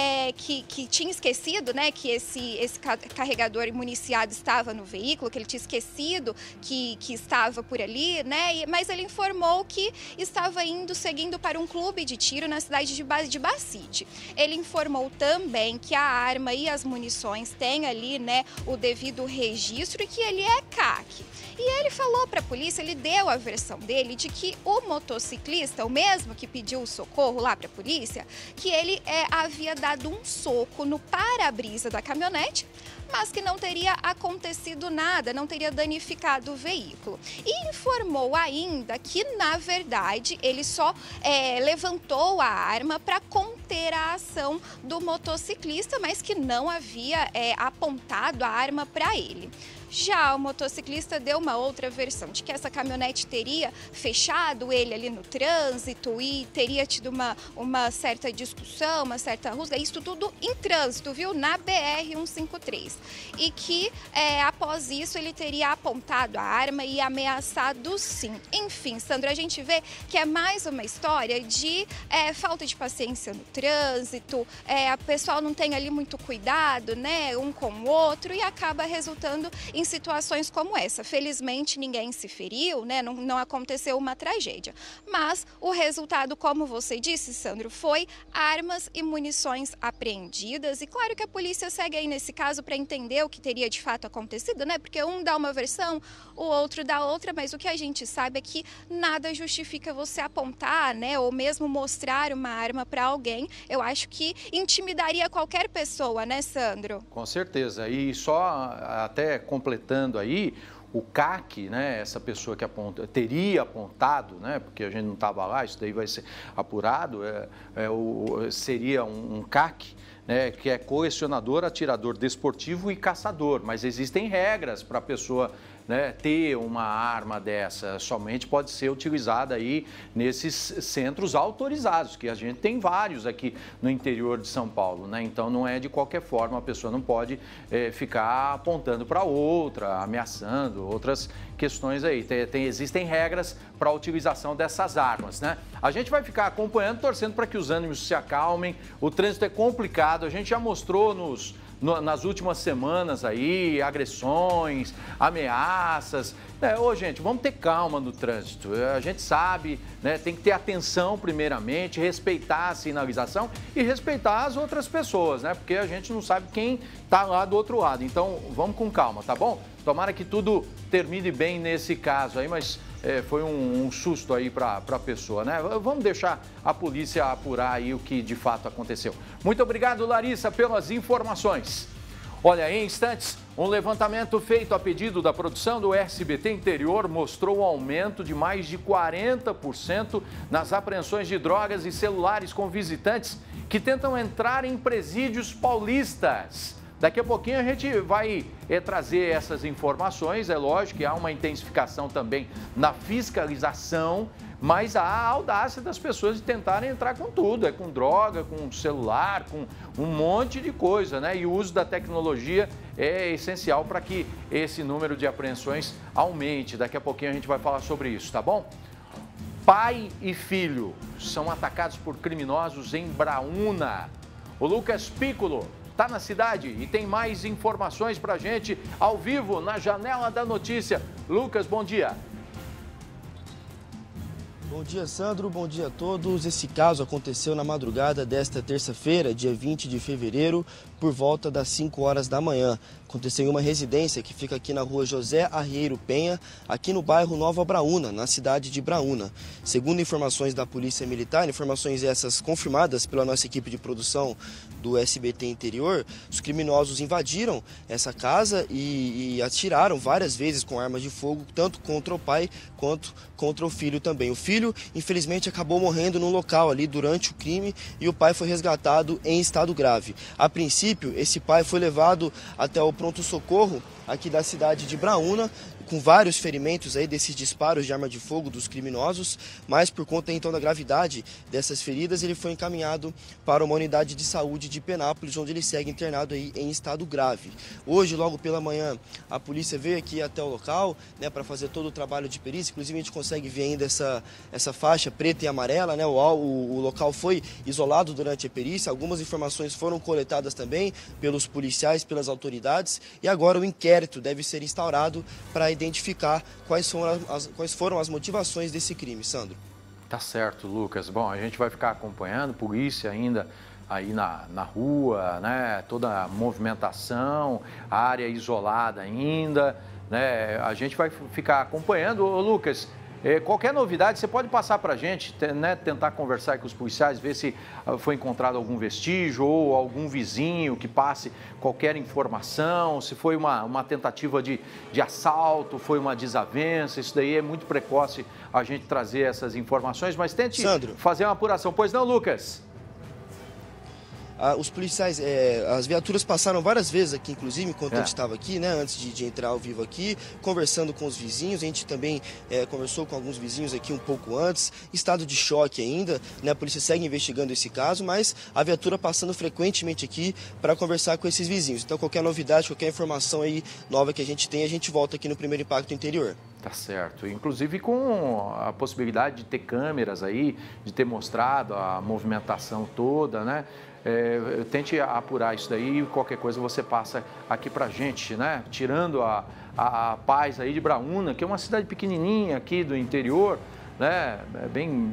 B: que tinha esquecido, que esse carregador municiado estava no veículo, que ele tinha esquecido que estava por ali, mas ele informou que estava seguindo para um clube de tiro na cidade de Bacite. Ele informou também que a arma e as munições têm ali, o devido registro e que ele é CAC. E ele falou para a polícia, ele deu a versão dele de que o motociclista, o mesmo que pediu o socorro lá para a polícia, que ele havia dado um soco no para-brisa da caminhonete, mas que não teria acontecido nada, não teria danificado o veículo. E informou ainda que, na verdade, ele só levantou a arma para conter a ação do motociclista, mas que não havia apontado a arma para ele. Já o motociclista deu uma outra versão, de que essa caminhonete teria fechado ele ali no trânsito e teria tido uma certa discussão, uma certa rusga, isso tudo em trânsito, viu? Na BR-153. E que, após isso, ele teria apontado a arma e ameaçado sim. Enfim, Sandro, a gente vê que é mais uma história de falta de paciência no trânsito, a pessoa não tem ali muito cuidado, um com o outro e acaba resultando em situações como essa. Felizmente, ninguém se feriu, não aconteceu uma tragédia. Mas o resultado, como você disse, Sandro, foi armas e munições apreendidas. E claro que a polícia segue aí nesse caso para entender o que teria de fato acontecido, porque um dá uma versão, o outro dá outra, mas o que a gente sabe é que nada justifica você apontar, ou mesmo mostrar uma arma para alguém. Eu acho que intimidaria qualquer pessoa, Sandro?
A: Com certeza. E só até completando aí, o CAC, essa pessoa que teria apontado, porque a gente não estava lá, isso daí vai ser apurado, seria um CAC, que é colecionador, atirador desportivo e caçador, mas existem regras para a pessoa ter uma arma dessa, somente pode ser utilizada aí nesses centros autorizados, que a gente tem vários aqui no interior de São Paulo, Então não é de qualquer forma, a pessoa não pode ficar apontando para outra, ameaçando, outras questões aí. Existem regras para a utilização dessas armas, A gente vai ficar acompanhando, torcendo para que os ânimos se acalmem, o trânsito é complicado, a gente já mostrou nas últimas semanas aí, agressões, ameaças. Gente, vamos ter calma no trânsito. A gente sabe, tem que ter atenção primeiramente, respeitar a sinalização e respeitar as outras pessoas, Porque a gente não sabe quem está lá do outro lado. Então, vamos com calma, tá bom? Tomara que tudo termine bem nesse caso aí, mas foi um susto aí para a pessoa, Vamos deixar a polícia apurar aí o que de fato aconteceu. Muito obrigado, Larissa, pelas informações. Olha, em instantes, um levantamento feito a pedido da produção do SBT Interior mostrou um aumento de mais de 40% nas apreensões de drogas e celulares com visitantes que tentam entrar em presídios paulistas. Daqui a pouquinho a gente vai trazer essas informações, é lógico que há uma intensificação também na fiscalização, mas há a audácia das pessoas de tentarem entrar com tudo, com droga, com celular, com um monte de coisa, né? E o uso da tecnologia é essencial para que esse número de apreensões aumente. Daqui a pouquinho a gente vai falar sobre isso, tá bom? Pai e filho são atacados por criminosos em Braúna. O Lucas Piccolo está na cidade e tem mais informações para a gente ao vivo na Janela da Notícia. Lucas, bom dia.
I: Bom dia, Sandro. Bom dia a todos. Esse caso aconteceu na madrugada desta terça-feira, dia 20 de fevereiro, por volta das 5 horas da manhã. Aconteceu em uma residência que fica aqui na rua José Arrieiro Penha, aqui no bairro Nova Braúna, na cidade de Braúna. Segundo informações da Polícia Militar, informações essas confirmadas pela nossa equipe de produção do SBT Interior, os criminosos invadiram essa casa e atiraram várias vezes com armas de fogo, tanto contra o pai quanto contra o filho também. O filho, infelizmente, acabou morrendo no local ali durante o crime e o pai foi resgatado em estado grave. A princípio, esse pai foi levado até o pronto-socorro aqui da cidade de Braúna, com vários ferimentos aí desses disparos de arma de fogo dos criminosos, mas por conta então da gravidade dessas feridas, ele foi encaminhado para uma unidade de saúde de Penápolis, onde ele segue internado aí em estado grave. Hoje, logo pela manhã, a polícia veio aqui até o local, né, para fazer todo o trabalho de perícia. Inclusive a gente consegue ver ainda essa faixa preta e amarela, né? O local foi isolado durante a perícia, algumas informações foram coletadas também pelos policiais, pelas autoridades, e agora o inquérito deve ser instaurado para identificar quais foram as motivações desse crime, Sandro.
A: Tá certo, Lucas. Bom, a gente vai ficar acompanhando, polícia ainda aí na rua, né? Toda a movimentação, área isolada ainda, né? A gente vai ficar acompanhando. Ô, Lucas, qualquer novidade você pode passar para a gente, né? Tentar conversar com os policiais, ver se foi encontrado algum vestígio ou algum vizinho que passe qualquer informação, se foi uma tentativa de assalto, foi uma desavença. Isso daí é muito precoce a gente trazer essas informações, mas tente, Sandro, fazer uma apuração. Pois não, Lucas?
I: Os policiais, as viaturas passaram várias vezes aqui, inclusive, enquanto a gente estava aqui, né, antes de entrar ao vivo aqui, conversando com os vizinhos. A gente também conversou com alguns vizinhos aqui um pouco antes, estado de choque ainda, né, a polícia segue investigando esse caso, mas a viatura passando frequentemente aqui para conversar com esses vizinhos. Então, qualquer novidade, qualquer informação aí nova que a gente tem, a gente volta aqui no Primeiro Impacto Interior.
A: Tá certo. Inclusive com a possibilidade de ter câmeras aí, de ter mostrado a movimentação toda, né? Tente apurar isso daí e qualquer coisa você passa aqui pra gente, né? Tirando a paz aí de Braúna, que é uma cidade pequenininha aqui do interior, né? Bem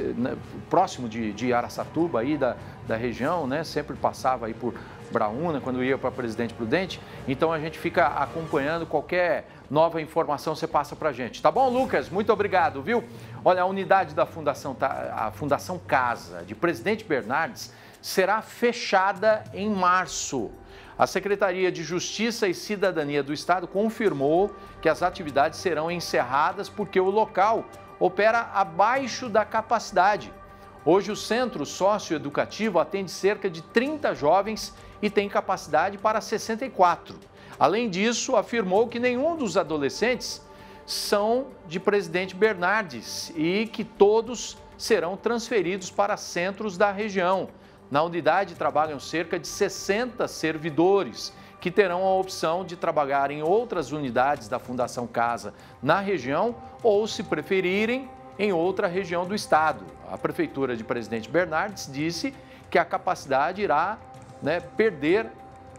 A: próximo de Araçatuba aí da região, né? Sempre passava aí por Braúna quando ia para Presidente Prudente. Então a gente fica acompanhando, qualquer nova informação você passa pra gente. Tá bom, Lucas? Muito obrigado, viu? Olha, a unidade da a Fundação Casa de Presidente Bernardes será fechada em março. A Secretaria de Justiça e Cidadania do Estado confirmou que as atividades serão encerradas porque o local opera abaixo da capacidade. Hoje, o centro socioeducativo atende cerca de 30 jovens e tem capacidade para 64. Além disso, afirmou que nenhum dos adolescentes são de Presidente Bernardes e que todos serão transferidos para centros da região. Na unidade trabalham cerca de 60 servidores, que terão a opção de trabalhar em outras unidades da Fundação Casa na região ou, se preferirem, em outra região do estado. A Prefeitura de Presidente Bernardes disse que a capacidade irá perder,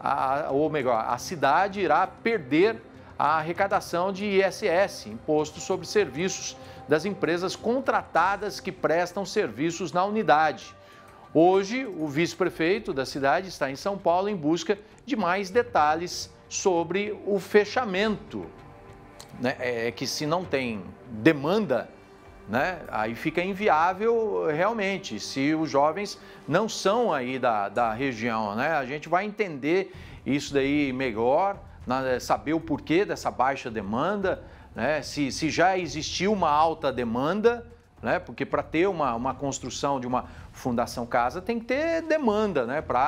A: ou melhor, a cidade irá perder a arrecadação de ISS, Imposto sobre Serviços, das empresas contratadas que prestam serviços na unidade. Hoje, o vice-prefeito da cidade está em São Paulo em busca de mais detalhes sobre o fechamento, né? Que se não tem demanda, né, aí fica inviável realmente, se os jovens não são aí da região, né? A gente vai entender isso daí melhor, né, saber o porquê dessa baixa demanda, né? Se já existiu uma alta demanda, né? Porque para ter uma construção de uma Fundação Casa tem que ter demanda, né? Para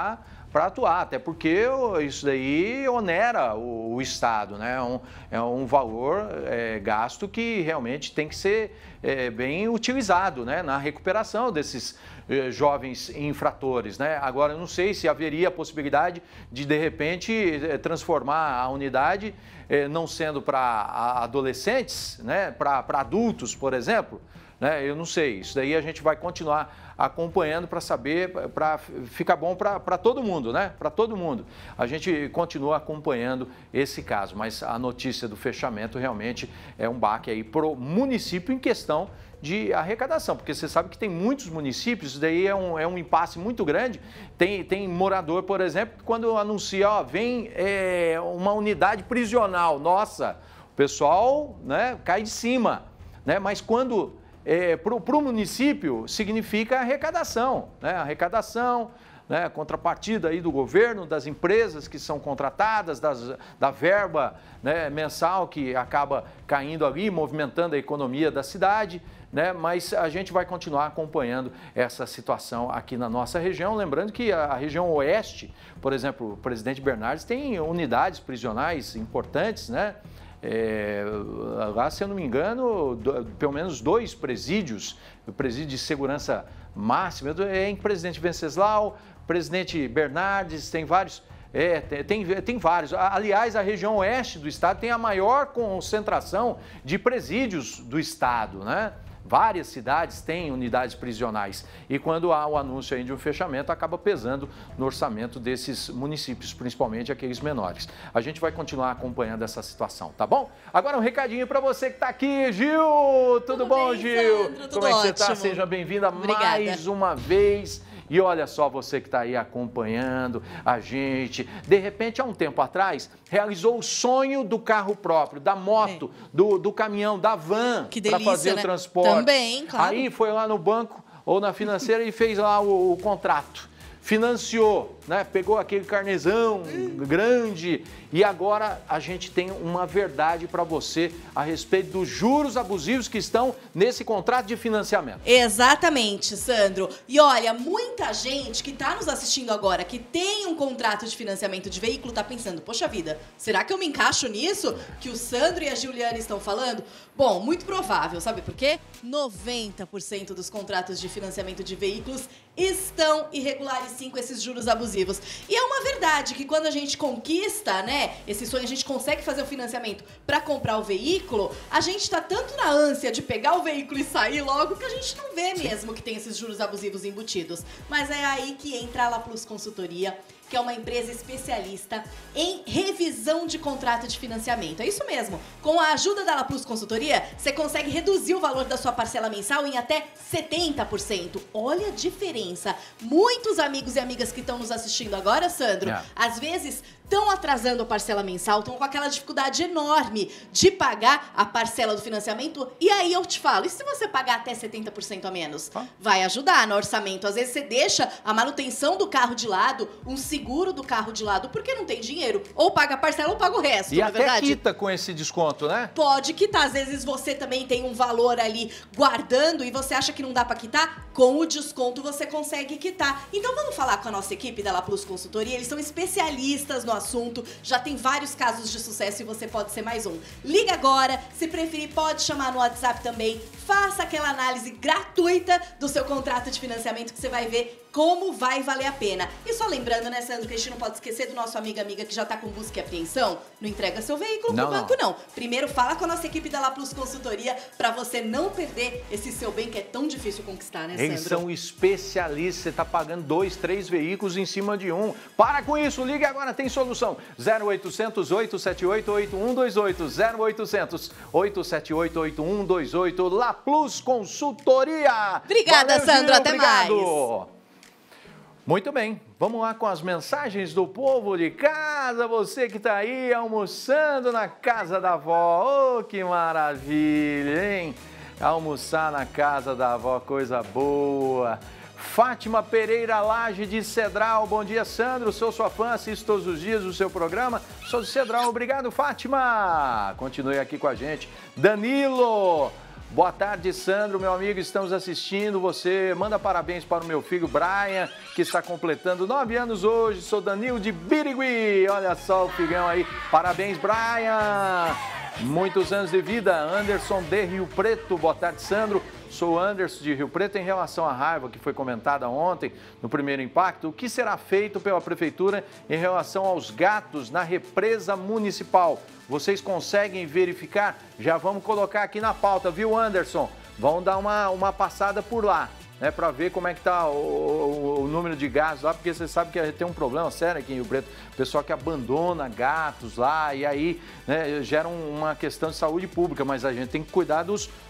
A: atuar, até porque isso daí onera o Estado, né? É um valor gasto que realmente tem que ser bem utilizado, né? Na recuperação desses jovens infratores, né? Agora, eu não sei se haveria a possibilidade de repente, transformar a unidade, não sendo para adolescentes, né? Para adultos, por exemplo, né? Eu não sei, isso daí a gente vai continuar acompanhando para saber, para ficar bom para todo mundo, né? Para todo mundo. A gente continua acompanhando esse caso, mas a notícia do fechamento realmente é um baque aí para o município em questão de arrecadação, porque você sabe que tem muitos municípios, isso daí é um impasse muito grande. Tem morador, por exemplo, que quando anuncia, ó, vem uma unidade prisional, nossa, o pessoal, né, cai de cima, né? Mas quando para o município significa arrecadação, né? Arrecadação, né? Contrapartida aí do governo, das empresas que são contratadas, da verba, né, mensal que acaba caindo ali, movimentando a economia da cidade, né? Mas a gente vai continuar acompanhando essa situação aqui na nossa região. Lembrando que a região oeste, por exemplo, o presidente Bernardes tem unidades prisionais importantes, né? Lá, se eu não me engano, pelo menos 2 presídios, o presídio de segurança máxima, em Presidente Venceslau, Presidente Bernardes, tem vários, tem vários. Aliás, a região oeste do estado tem a maior concentração de presídios do estado, né? Várias cidades têm unidades prisionais e quando há o anúncio aí de um fechamento, acaba pesando no orçamento desses municípios, principalmente aqueles menores. A gente vai continuar acompanhando essa situação, tá bom? Agora um recadinho para você que está aqui, Gil! Tudo bom,
J: bem,
A: Gil?
J: Sandro?
A: Como é que você está? Seja bem-vinda mais uma vez. E olha só você que está aí acompanhando a gente. De repente, há um tempo atrás, realizou o sonho do carro próprio, da moto, do caminhão, da van para fazer, né, o transporte.
J: Também, claro.
A: Aí foi lá no banco ou na financeira e fez lá o contrato. Financiou, né? Pegou aquele carnezão grande e agora a gente tem uma verdade para você a respeito dos juros abusivos que estão nesse contrato de financiamento.
J: Exatamente, Sandro. E olha, muita gente que está nos assistindo agora, que tem um contrato de financiamento de veículo, está pensando, poxa vida, será que eu me encaixo nisso que o Sandro e a Juliana estão falando? Bom, muito provável, sabe por quê? 90% dos contratos de financiamento de veículos estão irregulares sim com esses juros abusivos. E é uma verdade que quando a gente conquista, né, esse sonho, a gente consegue fazer o financiamento para comprar o veículo, a gente tá tanto na ânsia de pegar o veículo e sair logo que a gente não vê mesmo que tem esses juros abusivos embutidos. Mas é aí que entra a La Plus Consultoria, que é uma empresa especialista em revisão de contrato de financiamento. É isso mesmo. Com a ajuda da La Plus Consultoria, você consegue reduzir o valor da sua parcela mensal em até 70%. Olha a diferença. Muitos amigos e amigas que estão nos assistindo agora, Sandro, às vezes estão atrasando a parcela mensal, estão com aquela dificuldade enorme de pagar a parcela do financiamento. E aí eu te falo, e se você pagar até 70% a menos? Vai ajudar no orçamento. Às vezes você deixa a manutenção do carro de lado, um seguro do carro de lado, porque não tem dinheiro. Ou paga a parcela ou paga o resto,
A: e
J: não é verdade?
A: E até quita com esse desconto, né?
J: Pode quitar. Às vezes você também tem um valor ali guardando e você acha que não dá pra quitar? Com o desconto você consegue quitar. Então vamos falar com a nossa equipe da La Plus Consultoria. Eles são especialistas no assunto, já tem vários casos de sucesso e você pode ser mais um. Liga agora, se preferir pode chamar no WhatsApp também, faça aquela análise gratuita do seu contrato de financiamento que você vai ver como vai valer a pena. E só lembrando, né, Sandro, que a gente não pode esquecer do nosso amiga que já tá com busca e apreensão, não entrega seu veículo pro banco, não. Primeiro fala com a nossa equipe da La Plus Consultoria pra você não perder esse seu bem que é tão difícil conquistar, né, Sandro?
A: Eles são especialistas, você tá pagando 2, 3 veículos em cima de um. Para com isso, ligue agora, tem solução. 0800 878 8128, 0800 878 8128, La Plus Consultoria.
J: Obrigada,
A: Valeu,
J: Sandro,
A: Gil,
J: até mais.
A: Muito bem, vamos lá com as mensagens do povo de casa. Você que está aí almoçando na casa da avó. Oh, que maravilha, hein? Almoçar na casa da avó, coisa boa. Fátima Pereira Laje de Cedral. Bom dia, Sandro. Sou sua fã, assisto todos os dias o seu programa. Sou de Cedral. Obrigado, Fátima. Continue aqui com a gente. Danilo. Boa tarde, Sandro, meu amigo, estamos assistindo. Você manda parabéns para o meu filho Brian, que está completando 9 anos hoje. Sou Danilo de Birigui. Olha só o filhão aí. Parabéns, Brian. Muitos anos de vida. Anderson de Rio Preto. Boa tarde, Sandro. Sou Anderson de Rio Preto. Em relação à raiva que foi comentada ontem no primeiro impacto, o que será feito pela Prefeitura em relação aos gatos na represa municipal? Vocês conseguem verificar? Já vamos colocar aqui na pauta, viu, Anderson? Vamos dar uma passada por lá, né, para ver como é que tá o número de gatos lá, porque você sabe que a gente tem um problema sério aqui em Rio Preto, pessoal que abandona gatos lá e aí, né, gera uma questão de saúde pública, mas a gente tem que cuidar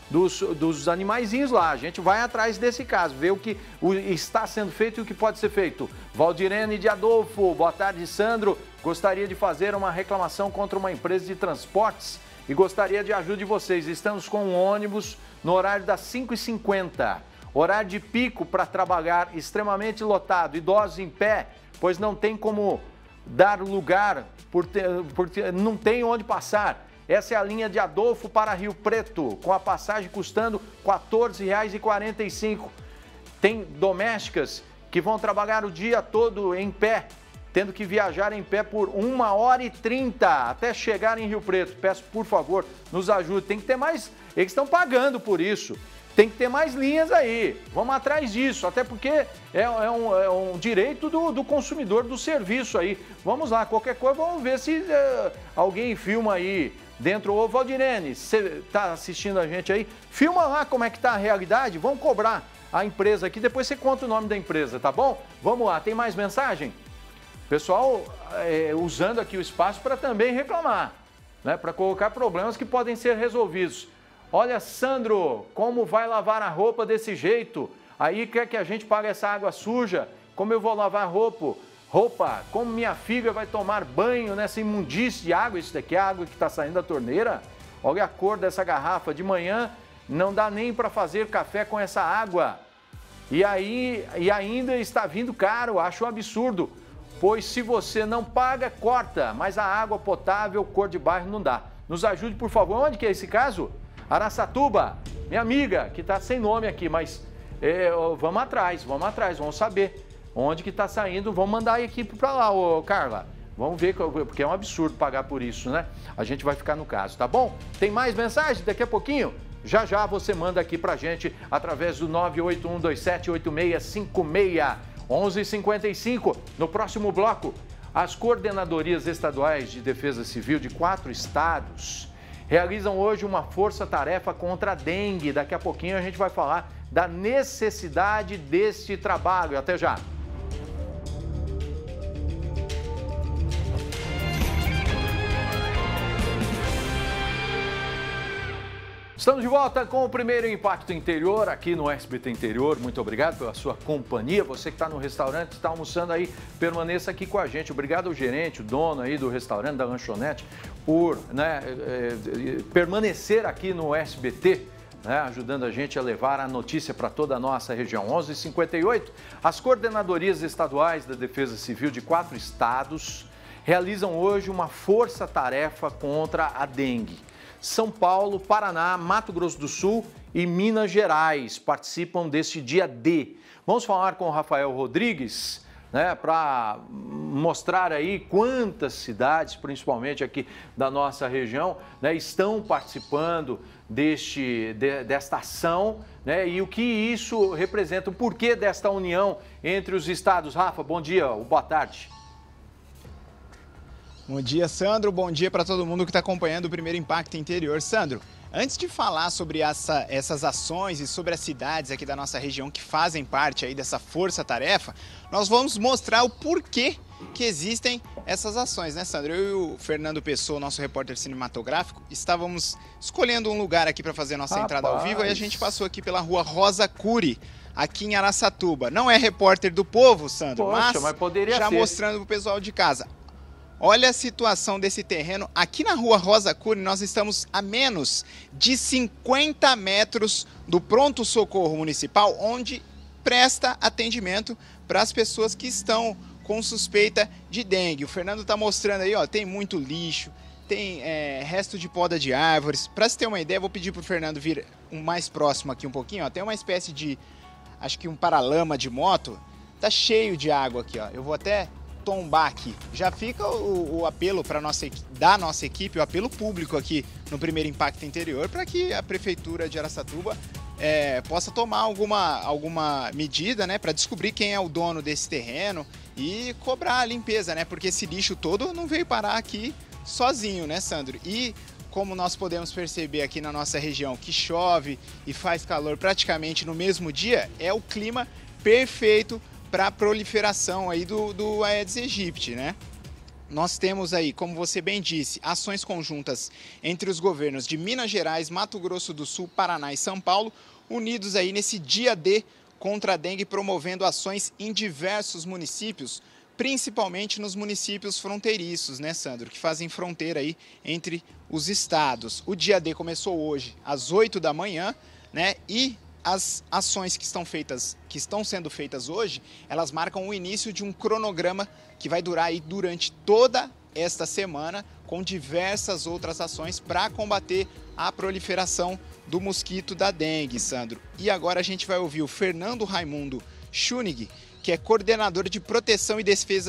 A: dos animaizinhos lá. A gente vai atrás desse caso, ver o que está sendo feito e o que pode ser feito. Valdirene de Adolfo, boa tarde, Sandro. Gostaria de fazer uma reclamação contra uma empresa de transportes e gostaria de ajuda de vocês. Estamos com um ônibus no horário das 5h50, horário de pico para trabalhar, extremamente lotado, idosos em pé, pois não tem como dar lugar, porque não tem onde passar. Essa é a linha de Adolfo para Rio Preto, com a passagem custando R$ 14,45. Tem domésticas que vão trabalhar o dia todo em pé, tendo que viajar em pé por 1h30 até chegar em Rio Preto. Peço, por favor, nos ajude. Tem que ter mais, eles estão pagando por isso. Tem que ter mais linhas aí. Vamos atrás disso, até porque é um direito do consumidor do serviço aí. Vamos lá, qualquer coisa, vamos ver se alguém filma aí dentro. Ô, Valdirene, você está assistindo a gente aí? Filma lá como é que está a realidade. Vamos cobrar a empresa aqui, depois você conta o nome da empresa, tá bom? Vamos lá, tem mais mensagem? Pessoal usando aqui o espaço para também reclamar, né? Para colocar problemas que podem ser resolvidos. Olha, Sandro, como vai lavar a roupa desse jeito? Aí quer que a gente pague essa água suja? Como eu vou lavar roupa? Como minha filha vai tomar banho nessa imundície de água? Isso daqui é água que está saindo da torneira? Olha a cor dessa garrafa. De manhã não dá nem para fazer café com essa água. E ainda está vindo caro, acho um absurdo. Pois se você não paga, corta, mas a água potável, cor de bairro, não dá. Nos ajude, por favor. Onde que é esse caso? Araçatuba, minha amiga, que está sem nome aqui, mas vamos atrás, vamos saber onde que está saindo, vamos mandar a equipe para lá, ô Carla. Vamos ver, porque é um absurdo pagar por isso, né? A gente vai ficar no caso, tá bom? Tem mais mensagem daqui a pouquinho? Já já você manda aqui pra gente através do 981278656. 11h55, no próximo bloco, as coordenadorias estaduais de defesa civil de 4 estados realizam hoje uma força-tarefa contra a dengue. Daqui a pouquinho a gente vai falar da necessidade deste trabalho. Até já! Estamos de volta com o primeiro Impacto Interior aqui no SBT Interior. Muito obrigado pela sua companhia. Você que está no restaurante, está almoçando aí, permaneça aqui com a gente. Obrigado ao gerente, o dono aí do restaurante, da lanchonete, por permanecer aqui no SBT, né, ajudando a gente a levar a notícia para toda a nossa região. 11h58, as coordenadorias estaduais da Defesa Civil de 4 estados realizam hoje uma força-tarefa contra a dengue. São Paulo, Paraná, Mato Grosso do Sul e Minas Gerais participam deste dia D. Vamos falar com o Rafael Rodrigues, né, para mostrar aí quantas cidades, principalmente aqui da nossa região, né, estão participando desta ação, né, e o que isso representa, o porquê desta união entre os estados. Rafa, bom dia, boa tarde.
K: Bom dia, Sandro. Bom dia para todo mundo que está acompanhando o primeiro Impacto Interior. Sandro, antes de falar sobre essas ações e sobre as cidades aqui da nossa região que fazem parte aí dessa força-tarefa, nós vamos mostrar o porquê que existem essas ações, né, Sandro? Eu e o Fernando Pessoa, nosso repórter cinematográfico, estávamos escolhendo um lugar aqui para fazer a nossa entrada ao vivo e a gente passou aqui pela rua Rosa Cury, aqui em Araçatuba. Não é repórter do Povo, Sandro,
A: mas poderia
K: já
A: ser.
K: Mostrando para o pessoal de casa. Olha a situação desse terreno. Aqui na rua Rosa Cury, nós estamos a menos de 50 metros do pronto-socorro municipal, onde presta atendimento para as pessoas que estão com suspeita de dengue. O Fernando está mostrando aí, ó, tem muito lixo, tem resto de poda de árvores. Para você ter uma ideia, vou pedir para o Fernando vir mais próximo aqui um pouquinho. Ó. Tem uma espécie de, acho que um paralama de moto. Tá cheio de água aqui, ó. Eu vou até tombar aqui. Já fica o apelo da nossa equipe, o apelo público aqui no Primeiro Impacto Interior, para que a Prefeitura de Araçatuba possa tomar alguma medida, né, para descobrir quem é o dono desse terreno e cobrar a limpeza, né, porque esse lixo todo não veio parar aqui sozinho, né, Sandro? E como nós podemos perceber aqui na nossa região que chove e faz calor praticamente no mesmo dia, é o clima perfeito para a proliferação aí do Aedes aegypti, né? Nós temos aí, como você bem disse, ações conjuntas entre os governos de Minas Gerais, Mato Grosso do Sul, Paraná e São Paulo, unidos aí nesse dia D contra a dengue, promovendo ações em diversos municípios, principalmente nos municípios fronteiriços, né, Sandro, que fazem fronteira aí entre os estados. O dia D começou hoje às 8 da manhã, né, e as ações que estão sendo feitas hoje, elas marcam o início de um cronograma que vai durar aí durante toda esta semana, com diversas outras ações para combater a proliferação do mosquito da dengue, Sandro. E agora a gente vai ouvir o Fernando Raimundo Schunig, que é coordenador de Proteção e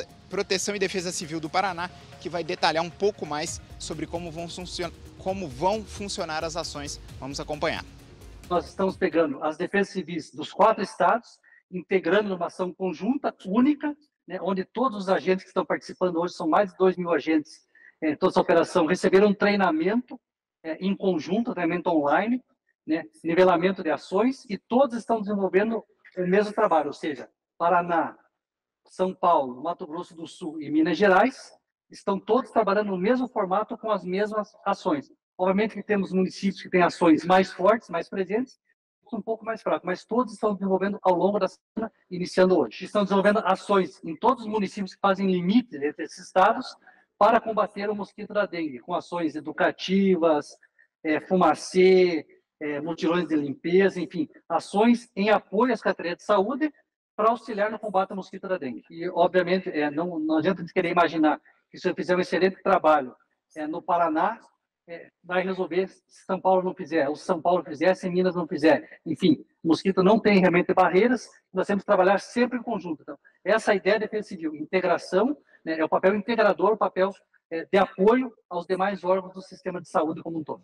K: Defesa Civil do Paraná, que vai detalhar um pouco mais sobre como vão funcionar as ações. Vamos acompanhar.
L: Nós estamos pegando as defesas civis dos 4 estados, integrando numa ação conjunta, única, né, onde todos os agentes que estão participando hoje, são mais de 2.000 agentes, toda essa operação, receberam um treinamento em conjunto, treinamento online, né, nivelamento de ações, e todos estão desenvolvendo o mesmo trabalho, ou seja, Paraná, São Paulo, Mato Grosso do Sul e Minas Gerais, estão todos trabalhando no mesmo formato com as mesmas ações. Obviamente que temos municípios que têm ações mais fortes, mais presentes, um pouco mais fracos, mas todos estão desenvolvendo ao longo da semana, iniciando hoje. Estão desenvolvendo ações em todos os municípios que fazem limite entre esses estados para combater o mosquito da dengue, com ações educativas, fumacê, mutirões de limpeza, enfim, ações em apoio às secretarias de saúde para auxiliar no combate ao mosquito da dengue. E, obviamente, não adianta de querer imaginar que se eu fizer um excelente trabalho no Paraná, vai resolver se São Paulo não fizer, ou se São Paulo fizer, se Minas não fizer. Enfim, o mosquito não tem realmente barreiras, nós temos que trabalhar sempre em conjunto. Então, essa é a ideia da Defesa Civil, integração, né, é o papel integrador, o papel de apoio aos demais órgãos do sistema de saúde como um todo.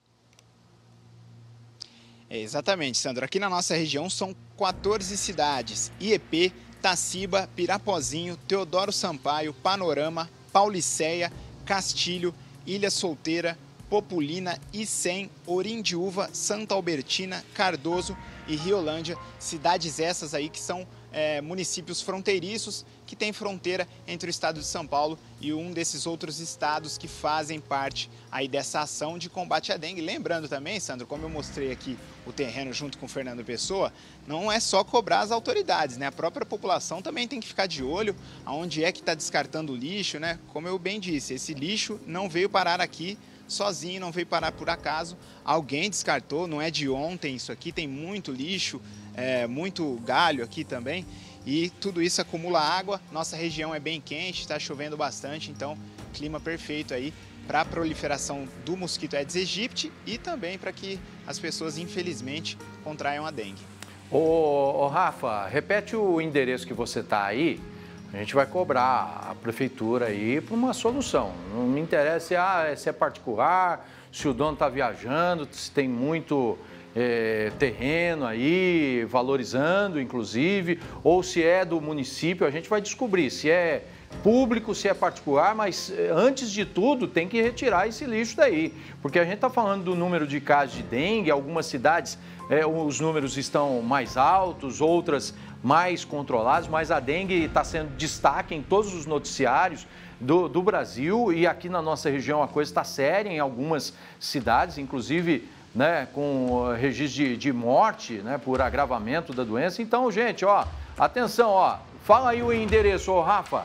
K: Exatamente, Sandro. Aqui na nossa região são 14 cidades: Iepê, Taciba, Pirapozinho, Teodoro Sampaio, Panorama, Paulicéia, Castilho, Ilha Solteira, Populina, Icém, Orindiúva, Santa Albertina, Cardoso e Riolândia, cidades essas aí que são municípios fronteiriços que têm fronteira entre o estado de São Paulo e um desses outros estados que fazem parte aí dessa ação de combate à dengue. Lembrando também, Sandro, como eu mostrei aqui o terreno junto com o Fernando Pessoa, não é só cobrar as autoridades, né? A própria população também tem que ficar de olho aonde é que está descartando o lixo, né? Como eu bem disse, esse lixo não veio parar aqui sozinho, não veio parar por acaso, alguém descartou, não é de ontem isso aqui, tem muito lixo, muito galho aqui também, e tudo isso acumula água. Nossa região é bem quente, está chovendo bastante, então clima perfeito aí para a proliferação do mosquito Aedes aegypti e também para que as pessoas, infelizmente, contraiam a dengue.
A: Ô Rafa, repete o endereço que você está aí. A gente vai cobrar a prefeitura aí por uma solução. Não me interessa se é particular, se o dono está viajando, se tem muito terreno aí, valorizando inclusive, ou se é do município. A gente vai descobrir se é público, se é particular, mas antes de tudo tem que retirar esse lixo daí. Porque a gente está falando do número de casos de dengue, algumas cidades os números estão mais altos, outras mais controlados, mas a dengue está sendo destaque em todos os noticiários do Brasil, e aqui na nossa região a coisa está séria em algumas cidades, inclusive, né, com registro de morte, né, por agravamento da doença. Então, gente, ó, atenção, ó, fala aí o endereço, ô Rafa.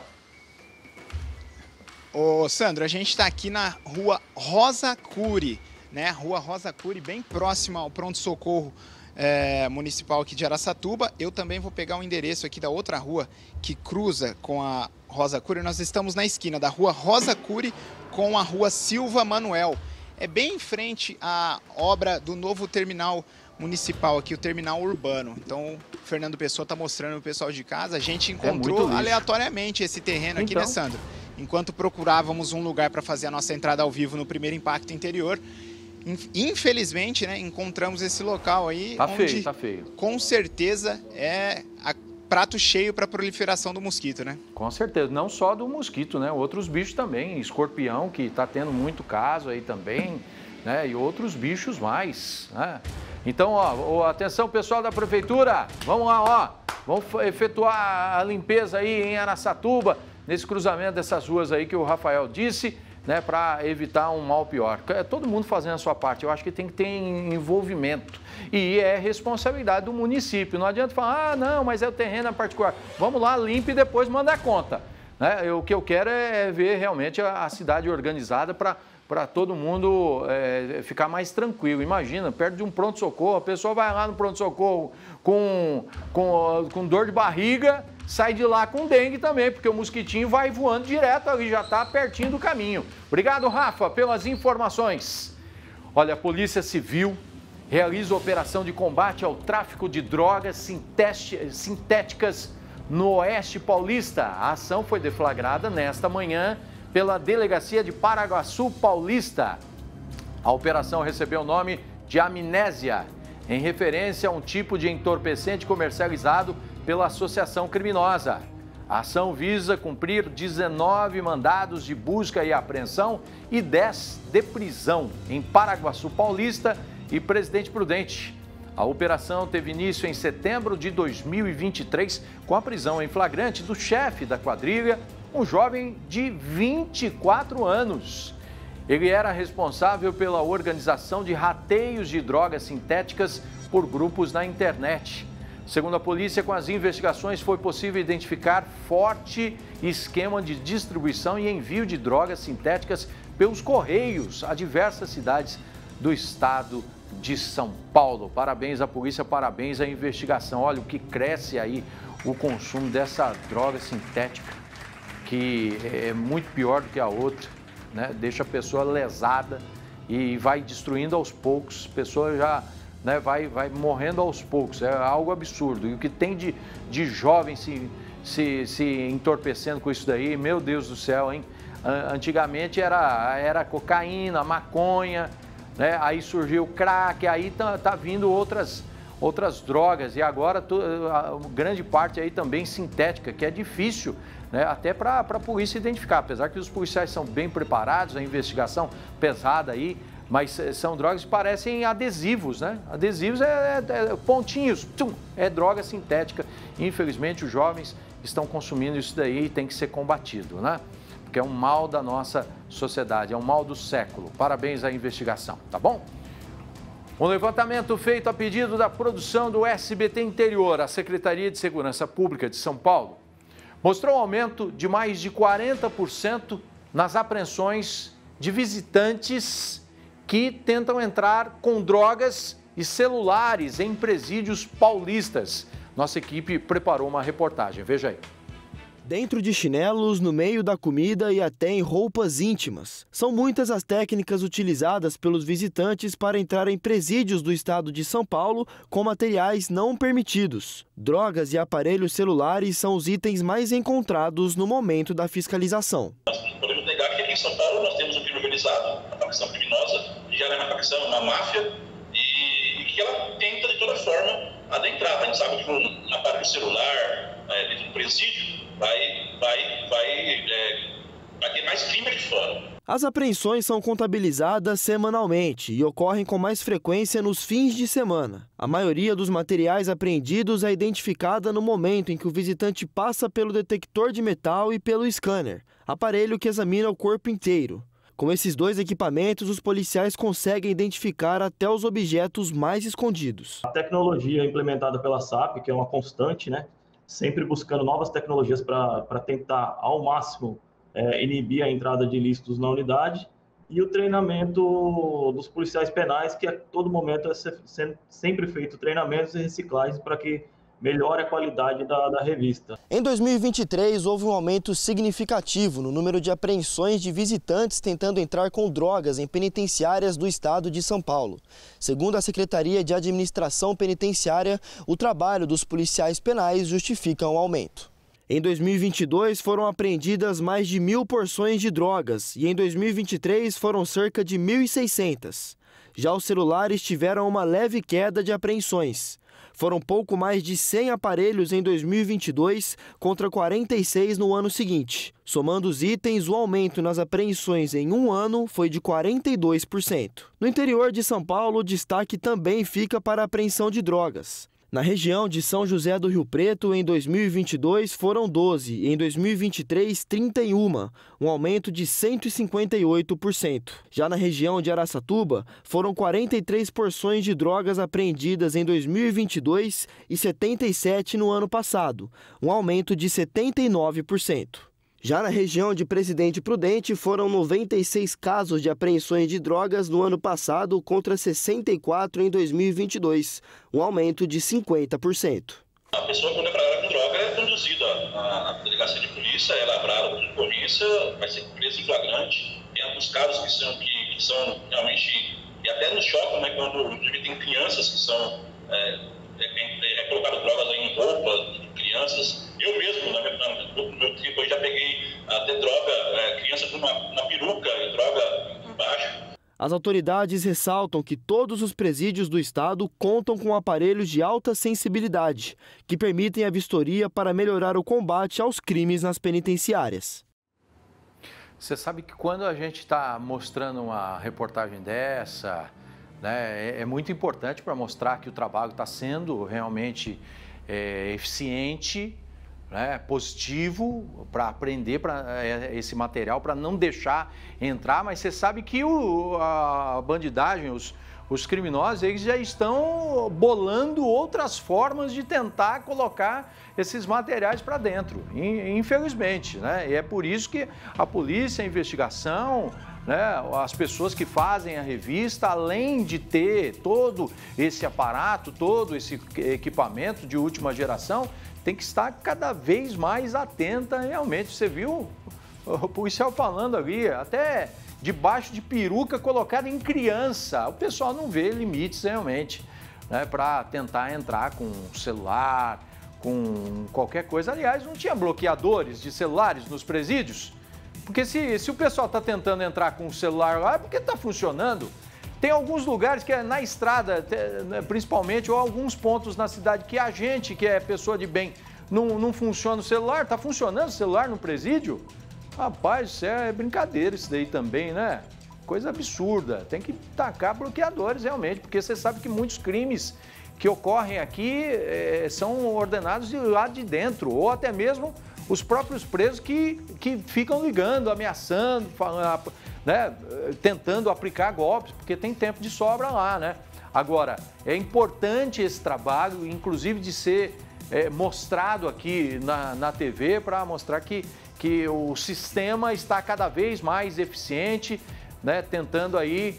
K: Ô Sandro, a gente está aqui na rua Rosa Cury, né? Rua Rosa Cury, bem próxima ao pronto-socorro municipal aqui de Araçatuba. Eu também vou pegar o endereço aqui da outra rua que cruza com a Rosa Cury. Nós estamos na esquina da rua Rosa Cury com a rua Silva Manuel. É bem em frente à obra do novo terminal municipal aqui, o terminal urbano. Então, o Fernando Pessoa está mostrando o pessoal de casa. A gente encontrou aleatoriamente esse terreno aqui, né, Sandro? Enquanto procurávamos um lugar para fazer a nossa entrada ao vivo no primeiro Impacto Interior, infelizmente, né, encontramos esse local aí, onde
A: tá feio.
K: Com certeza é prato cheio para a proliferação do mosquito, né?
A: Com certeza, não só do mosquito, né? Outros bichos também, escorpião, que está tendo muito caso aí também, né? E outros bichos mais, né? Então, ó, atenção pessoal da prefeitura, vamos lá, ó, vamos efetuar a limpeza aí em Araçatuba, nesse cruzamento dessas ruas aí que o Rafael disse, né, para evitar um mal pior. Todo mundo fazendo a sua parte, eu acho que tem que ter envolvimento e é responsabilidade do município. Não adianta falar, ah, não, mas é o terreno particular. Vamos lá, limpe e depois manda a conta. Né? O que eu quero é ver realmente a cidade organizada para todo mundo ficar mais tranquilo. Imagina, perto de um pronto-socorro, a pessoa vai lá no pronto-socorro com dor de barriga, sai de lá com dengue também, porque o mosquitinho vai voando direto ali, já está pertinho do caminho. Obrigado, Rafa, pelas informações. Olha, a Polícia Civil realiza operação de combate ao tráfico de drogas sintéticas no Oeste Paulista. A ação foi deflagrada nesta manhã pela Delegacia de Paraguaçu Paulista. A operação recebeu o nome de Amnésia, em referência a um tipo de entorpecente comercializado pela associação criminosa. A ação visa cumprir 19 mandados de busca e apreensão e 10 de prisão em Paraguaçu Paulista e Presidente Prudente. A operação teve início em setembro de 2023 com a prisão em flagrante do chefe da quadrilha, um jovem de 24 anos. Ele era responsável pela organização de rateios de drogas sintéticas por grupos na internet. Segundo a polícia, com as investigações foi possível identificar forte esquema de distribuição e envio de drogas sintéticas pelos correios a diversas cidades do estado de São Paulo. Parabéns à polícia, parabéns à investigação. Olha o que cresce aí o consumo dessa droga sintética, que é muito pior do que a outra, né? Deixa a pessoa lesada e vai destruindo aos poucos, a pessoa já... né, vai morrendo aos poucos, é algo absurdo. E o que tem de jovem se entorpecendo com isso daí, meu Deus do céu, hein? Antigamente era cocaína, maconha, né? Aí surgiu o crack, aí tá vindo outras drogas, e agora grande parte aí também sintética, que é difícil, né, até para a polícia identificar, apesar que os policiais são bem preparados, a investigação pesada aí, mas são drogas que parecem adesivos, né? Adesivos é pontinhos, é droga sintética. Infelizmente, os jovens estão consumindo isso daí e tem que ser combatido, né? Porque é um mal da nossa sociedade, é um mal do século. Parabéns à investigação, tá bom? Um levantamento feito a pedido da produção do SBT Interior, a Secretaria de Segurança Pública de São Paulo, mostrou um aumento de mais de 40% nas apreensões de visitantes que tentam entrar com drogas e celulares em presídios paulistas. Nossa equipe preparou uma reportagem, veja aí.
I: Dentro de chinelos, no meio da comida e até em roupas íntimas. São muitas as técnicas utilizadas pelos visitantes para entrar em presídios do estado de São Paulo com materiais não permitidos. Drogas e aparelhos celulares são os itens mais encontrados no momento da fiscalização.
M: Nós não podemos negar que aqui em São Paulo nós temos um crime organizado, uma facção criminosa, que já é uma facção, uma máfia, e que ela tenta de toda forma adentrar. A gente sabe que um aparelho celular dentro do presídio vai ter mais crime de fora.
I: As apreensões são contabilizadas semanalmente e ocorrem com mais frequência nos fins de semana. A maioria dos materiais apreendidos é identificada no momento em que o visitante passa pelo detector de metal e pelo scanner, aparelho que examina o corpo inteiro. Com esses dois equipamentos, os policiais conseguem identificar até os objetos mais escondidos.
N: A tecnologia implementada pela SAP, que é uma constante, né? Sempre buscando novas tecnologias para tentar, ao máximo, inibir a entrada de ilícitos na unidade. e o treinamento dos policiais penais, que a todo momento é sempre feito treinamentos e reciclagens para que melhore a qualidade da revista.
I: Em 2023, houve um aumento significativo no número de apreensões de visitantes tentando entrar com drogas em penitenciárias do estado de São Paulo. Segundo a Secretaria de Administração Penitenciária, o trabalho dos policiais penais justifica o aumento. Em 2022, foram apreendidas mais de 1.000 porções de drogas e em 2023 foram cerca de 1.600. Já os celulares tiveram uma leve queda de apreensões. Foram pouco mais de 100 aparelhos em 2022 contra 46 no ano seguinte. Somando os itens, o aumento nas apreensões em um ano foi de 42%. No interior de São Paulo, o destaque também fica para a apreensão de drogas. Na região de São José do Rio Preto, em 2022, foram 12 e em 2023, 31, um aumento de 158%. Já na região de Araçatuba, foram 43 porções de drogas apreendidas em 2022 e 77 no ano passado, um aumento de 79%. Já na região de Presidente Prudente, foram 96 casos de apreensões de drogas no ano passado contra 64 em 2022, um aumento de 50%.
M: A pessoa, quando é parada com droga, é conduzida à delegacia de polícia, é lavrada por ocorrência, vai ser presa em flagrante. Tem alguns casos que são realmente, e até no shopping, né, quando tem crianças que são colocado drogas em roupa de crianças. Eu mesmo, no meu tempo, eu já peguei até droga, criança com uma peruca e droga embaixo.
I: As autoridades ressaltam que todos os presídios do estado contam com aparelhos de alta sensibilidade, que permitem a vistoria para melhorar o combate aos crimes nas penitenciárias.
A: Você sabe que quando a gente está mostrando uma reportagem dessa, né, é muito importante para mostrar que o trabalho está sendo realmente eficiente, né, positivo, para aprender esse material, para não deixar entrar. Mas você sabe que a bandidagem, os criminosos, eles já estão bolando outras formas de tentar colocar esses materiais para dentro, infelizmente, né? E é por isso que a polícia, a investigação, né, as pessoas que fazem a revista, além de ter todo esse aparato, todo esse equipamento de última geração, tem que estar cada vez mais atenta realmente. Você viu o policial falando ali, até debaixo de peruca colocada em criança. O pessoal não vê limites realmente, né, para tentar entrar com celular, com qualquer coisa. Aliás, não tinha bloqueadores de celulares nos presídios? Porque se o pessoal está tentando entrar com o celular lá, é porque está funcionando. Tem alguns lugares que é na estrada, principalmente, ou alguns pontos na cidade que a gente, que é pessoa de bem, não funciona o celular. Está funcionando o celular no presídio? Rapaz, isso é brincadeira isso daí também, né? Coisa absurda. Tem que tacar bloqueadores realmente, porque você sabe que muitos crimes que ocorrem aqui são ordenados de lá de dentro, ou até mesmo os próprios presos que ficam ligando, ameaçando, falando, né, tentando aplicar golpes, porque tem tempo de sobra lá, né? Agora, é importante esse trabalho, inclusive de ser mostrado aqui na TV, para mostrar que o sistema está cada vez mais eficiente, né, tentando aí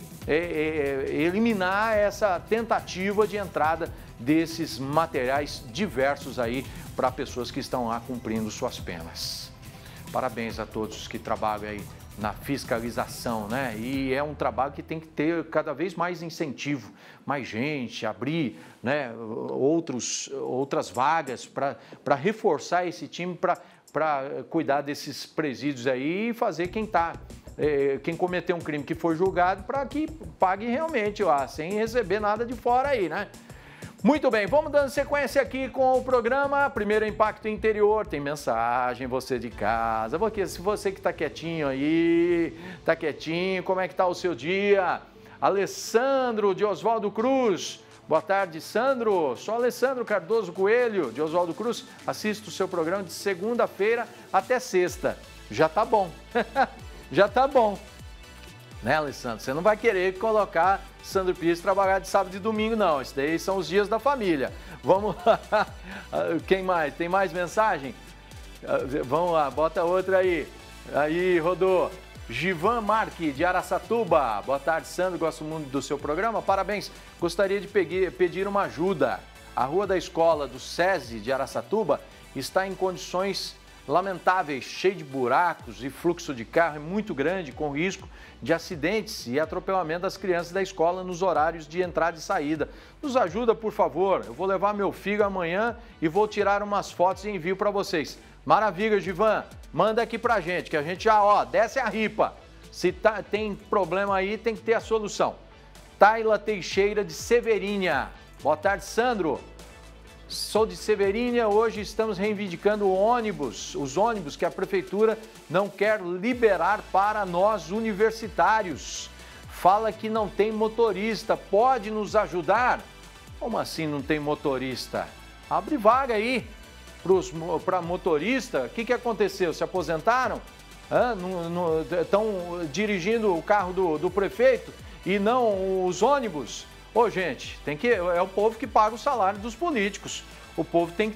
A: eliminar essa tentativa de entrada desses materiais diversos aí para pessoas que estão lá cumprindo suas penas. Parabéns a todos que trabalham aí na fiscalização, né? E é um trabalho que tem que ter cada vez mais incentivo, mais gente, abrir, né, outras vagas para reforçar esse time, para cuidar desses presídios aí e fazer quem cometeu um crime que foi julgado para que pague realmente lá, sem receber nada de fora aí, né? Muito bem, vamos dando sequência aqui com o programa Primeiro Impacto Interior. Tem mensagem, você de casa, porque se você que está quietinho aí, está quietinho, como é que está o seu dia? Alessandro de Oswaldo Cruz. Boa tarde, Sandro. Sou Alessandro Cardoso Coelho, de Oswaldo Cruz. Assisto o seu programa de segunda-feira até sexta. Já tá bom. Já tá bom. Né, Alessandro? Você não vai querer colocar Sandro Pires trabalhar de sábado e domingo, não. Isso daí são os dias da família. Vamos lá. Quem mais? Tem mais mensagem? Vamos lá, bota outra aí. Aí, rodou. Givan Marque, de Araçatuba. Boa tarde, Sandro. Gosto muito do seu programa. Parabéns. Gostaria de pedir uma ajuda. A rua da escola do SESI de Araçatuba está em condições lamentáveis, cheio de buracos e fluxo de carro é muito grande, com risco de acidentes e atropelamento das crianças da escola nos horários de entrada e saída. Nos ajuda, por favor. Eu vou levar meu filho amanhã e vou tirar umas fotos e envio para vocês. Maravilha, Givan. Manda aqui pra gente, que a gente já, desce a ripa. Se tem problema aí, tem que ter a solução. Taila Teixeira, de Severinha. Boa tarde, Sandro. Sou de Severinha, hoje estamos reivindicando os ônibus que a prefeitura não quer liberar para nós universitários. Fala que não tem motorista, pode nos ajudar? Como assim não tem motorista? Abre vaga aí para motorista. O que aconteceu? Se aposentaram? Estão dirigindo o carro do prefeito e não os ônibus? Ô, gente, é o povo que paga o salário dos políticos. O povo tem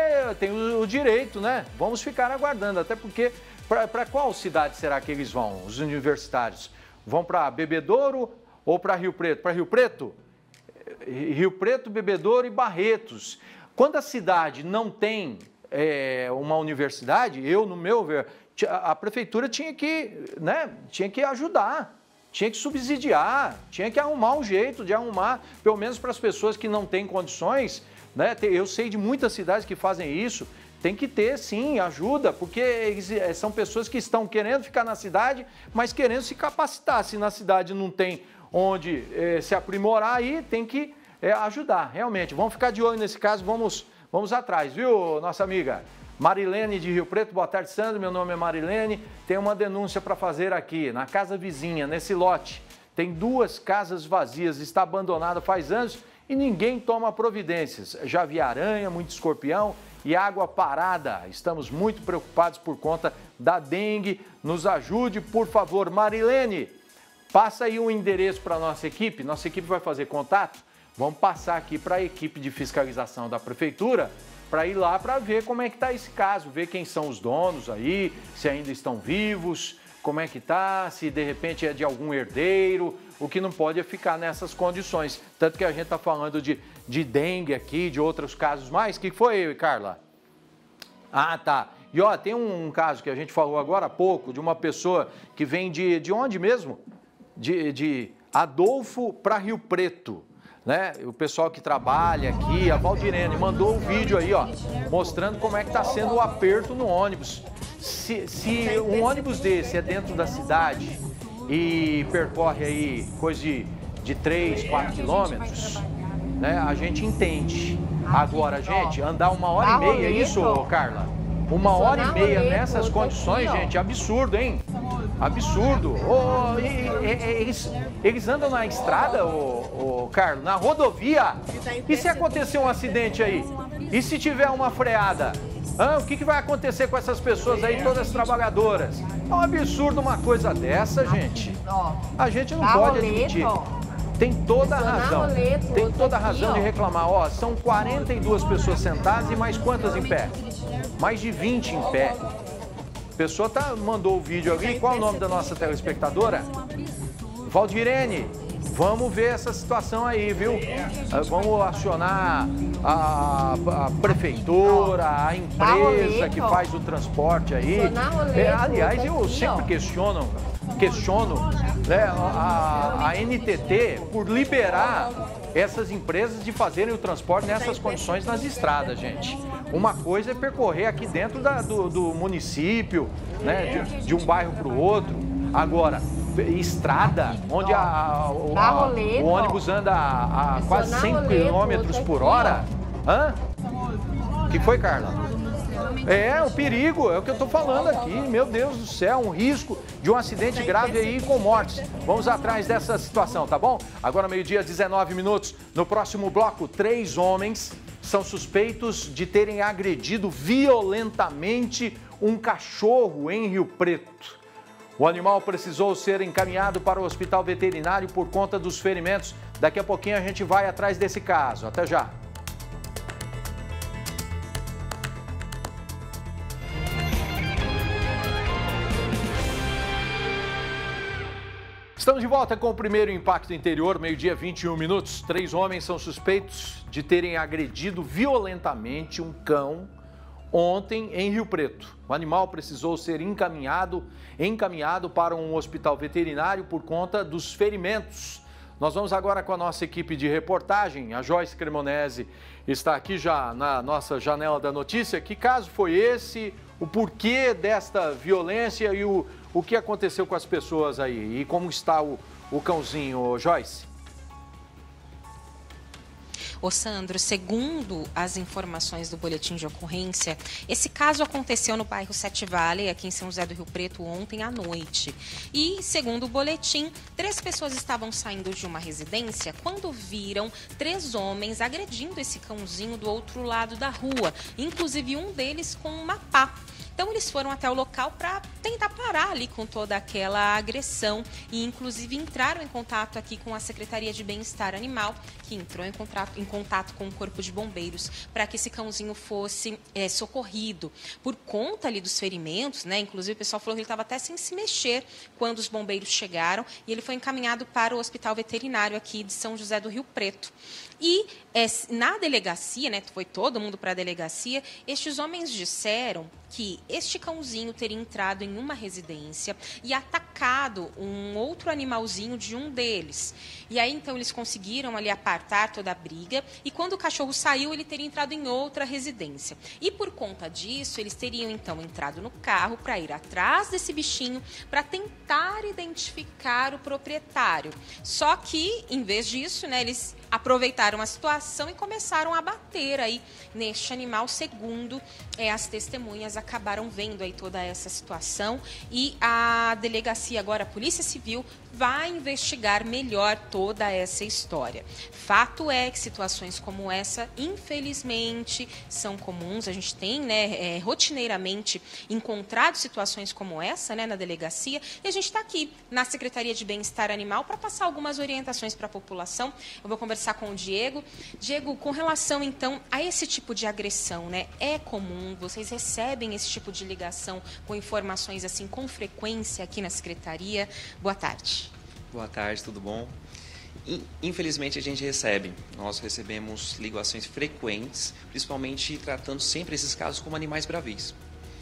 A: o direito, né? Vamos ficar aguardando, até porque, para qual cidade será que eles vão, os universitários? Vão para Bebedouro ou para Rio Preto? Para Rio Preto? Rio Preto, Bebedouro e Barretos. Quando a cidade não tem uma universidade, no meu ver, a prefeitura tinha que ajudar. Tinha que subsidiar, tinha que arrumar um jeito de arrumar, pelo menos para as pessoas que não têm condições, né? Eu sei de muitas cidades que fazem isso, tem que ter sim ajuda, porque são pessoas que estão querendo ficar na cidade, mas querendo se capacitar. Se na cidade não tem onde se aprimorar, aí tem que ajudar, realmente. Vamos ficar de olho nesse caso, vamos atrás, viu, nossa amiga? Marilene de Rio Preto, boa tarde, Sandro, meu nome é Marilene, tem uma denúncia para fazer aqui, na casa vizinha, nesse lote, tem 2 casas vazias, está abandonada faz anos e ninguém toma providências, já vi aranha, muito escorpião e água parada, estamos muito preocupados por conta da dengue, nos ajude, por favor. Marilene, passa aí um endereço para a nossa equipe vai fazer contato, vamos passar aqui para a equipe de fiscalização da prefeitura, para ir lá para ver como é que está esse caso, ver quem são os donos aí, se ainda estão vivos, como é que está, se de repente é de algum herdeiro, o que não pode é ficar nessas condições. Tanto que a gente está falando de dengue aqui, de outros casos mais. O que foi, Carla? Ah, tá. E tem um caso que a gente falou agora há pouco, de uma pessoa que vem de onde mesmo? De Adolfo para Rio Preto. Né? O pessoal que trabalha aqui, a Valdirene, mandou um vídeo aí, mostrando como é que está sendo o aperto no ônibus. Se um ônibus desse é dentro da cidade e percorre aí coisa de 3, 4 quilômetros, né? A gente entende. Agora, gente, andar 1h30, é isso, Carla? 1h30 nessas condições, gente, absurdo, hein? Absurdo. Eles andam na estrada, Carlos, na rodovia. E se acontecer um acidente aí? E se tiver uma freada? O que vai acontecer com essas pessoas aí, todas trabalhadoras? É um absurdo uma coisa dessa, gente. A gente não pode admitir. Tem toda a razão. Tem toda a razão de reclamar. São 42 pessoas sentadas e mais quantas em pé? Mais de 20 em pé. A pessoa mandou o vídeo ali. Qual é o nome da nossa telespectadora? Valdirene, vamos ver essa situação aí, viu? Vamos acionar a prefeitura, a empresa que faz o transporte aí. Aliás, eu sempre questiono né, a NTT por liberar essas empresas de fazerem o transporte nessas condições nas estradas, gente. Uma coisa é percorrer aqui dentro do município, né, de um bairro para o outro. Agora, estrada, onde o ônibus anda a quase 100 km por hora. O que foi, Carla? O perigo, é o que eu estou falando aqui. Meu Deus do céu, um risco de um acidente grave aí com mortes. Vamos atrás dessa situação, tá bom? Agora, meio-dia, 19 minutos. No próximo bloco, 3 homens são suspeitos de terem agredido violentamente um cachorro em Rio Preto. O animal precisou ser encaminhado para o hospital veterinário por conta dos ferimentos. Daqui a pouquinho a gente vai atrás desse caso. Até já. Estamos de volta com o primeiro Impacto Interior, meio-dia 21 minutos. 3 homens são suspeitos de terem agredido violentamente um cão ontem em Rio Preto. O animal precisou ser encaminhado para um hospital veterinário por conta dos ferimentos. Nós vamos agora com a nossa equipe de reportagem. A Joyce Cremonese está aqui já na nossa janela da notícia. Que caso foi esse? O porquê desta violência e o que aconteceu com as pessoas aí? E como está o cãozinho, Joyce?
D: Ô Sandro, segundo as informações do boletim de ocorrência, esse caso aconteceu no bairro Sete Valley, aqui em São José do Rio Preto, ontem à noite. E, segundo o boletim, 3 pessoas estavam saindo de uma residência quando viram 3 homens agredindo esse cãozinho do outro lado da rua, inclusive um deles com uma pá. Então, eles foram até o local para tentar parar ali com toda aquela agressão e, inclusive, entraram em contato aqui com a Secretaria de Bem-Estar Animal, que entrou em contato com o Corpo de Bombeiros para que esse cãozinho fosse socorrido. Por conta ali dos ferimentos, né? Inclusive, o pessoal falou que ele estava até sem se mexer quando os bombeiros chegaram e ele foi encaminhado para o Hospital Veterinário aqui de São José do Rio Preto. E na delegacia, né, foi todo mundo para a delegacia, estes homens disseram que este cãozinho teria entrado em uma residência e atacado um outro animalzinho de um deles. E aí, então, eles conseguiram ali apartar toda a briga e quando o cachorro saiu, ele teria entrado em outra residência. E por conta disso, eles teriam, então, entrado no carro para ir atrás desse bichinho para tentar identificar o proprietário. Só que, em vez disso, né, eles aproveitaram a situação e começaram a bater aí neste animal, segundo as testemunhas acabaram vendo aí toda essa situação e a delegacia agora, a Polícia Civil, vai investigar melhor toda essa história. Fato é que situações como essa, infelizmente, são comuns. A gente tem, né, rotineiramente encontrado situações como essa, né, na delegacia e a gente está aqui na Secretaria de Bem-Estar Animal para passar algumas orientações para a população. Eu vou conversar com o Diego. Diego, com relação, então, a esse tipo de agressão, né, é comum? Vocês recebem esse tipo de ligação com informações assim com frequência aqui na Secretaria? Boa tarde.
O: Boa tarde, tudo bom? Infelizmente a gente recebe, nós recebemos ligações frequentes, principalmente tratando sempre esses casos como animais bravis.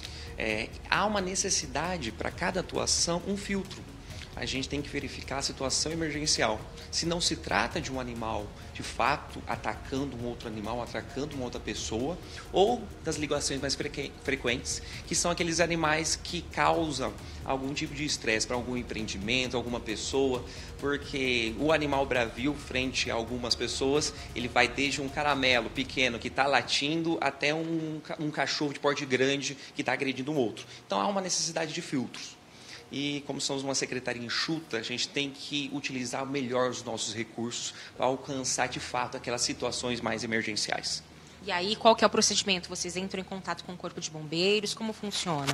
O: Há uma necessidade para cada atuação, um filtro. A gente tem que verificar a situação emergencial. Se não se trata de um animal, de fato, atacando um outro animal, atacando uma outra pessoa, ou das ligações mais frequentes, que são aqueles animais que causam algum tipo de estresse para algum empreendimento, alguma pessoa, porque o animal bravio, frente a algumas pessoas, ele vai desde um caramelo pequeno que está latindo até um cachorro de porte grande que está agredindo um outro. Então, há uma necessidade de filtros. E como somos uma secretaria enxuta, a gente tem que utilizar melhor os nossos recursos para alcançar, de fato, aquelas situações mais emergenciais.
D: E aí, qual que é o procedimento? Vocês entram em contato com o Corpo de Bombeiros? Como funciona?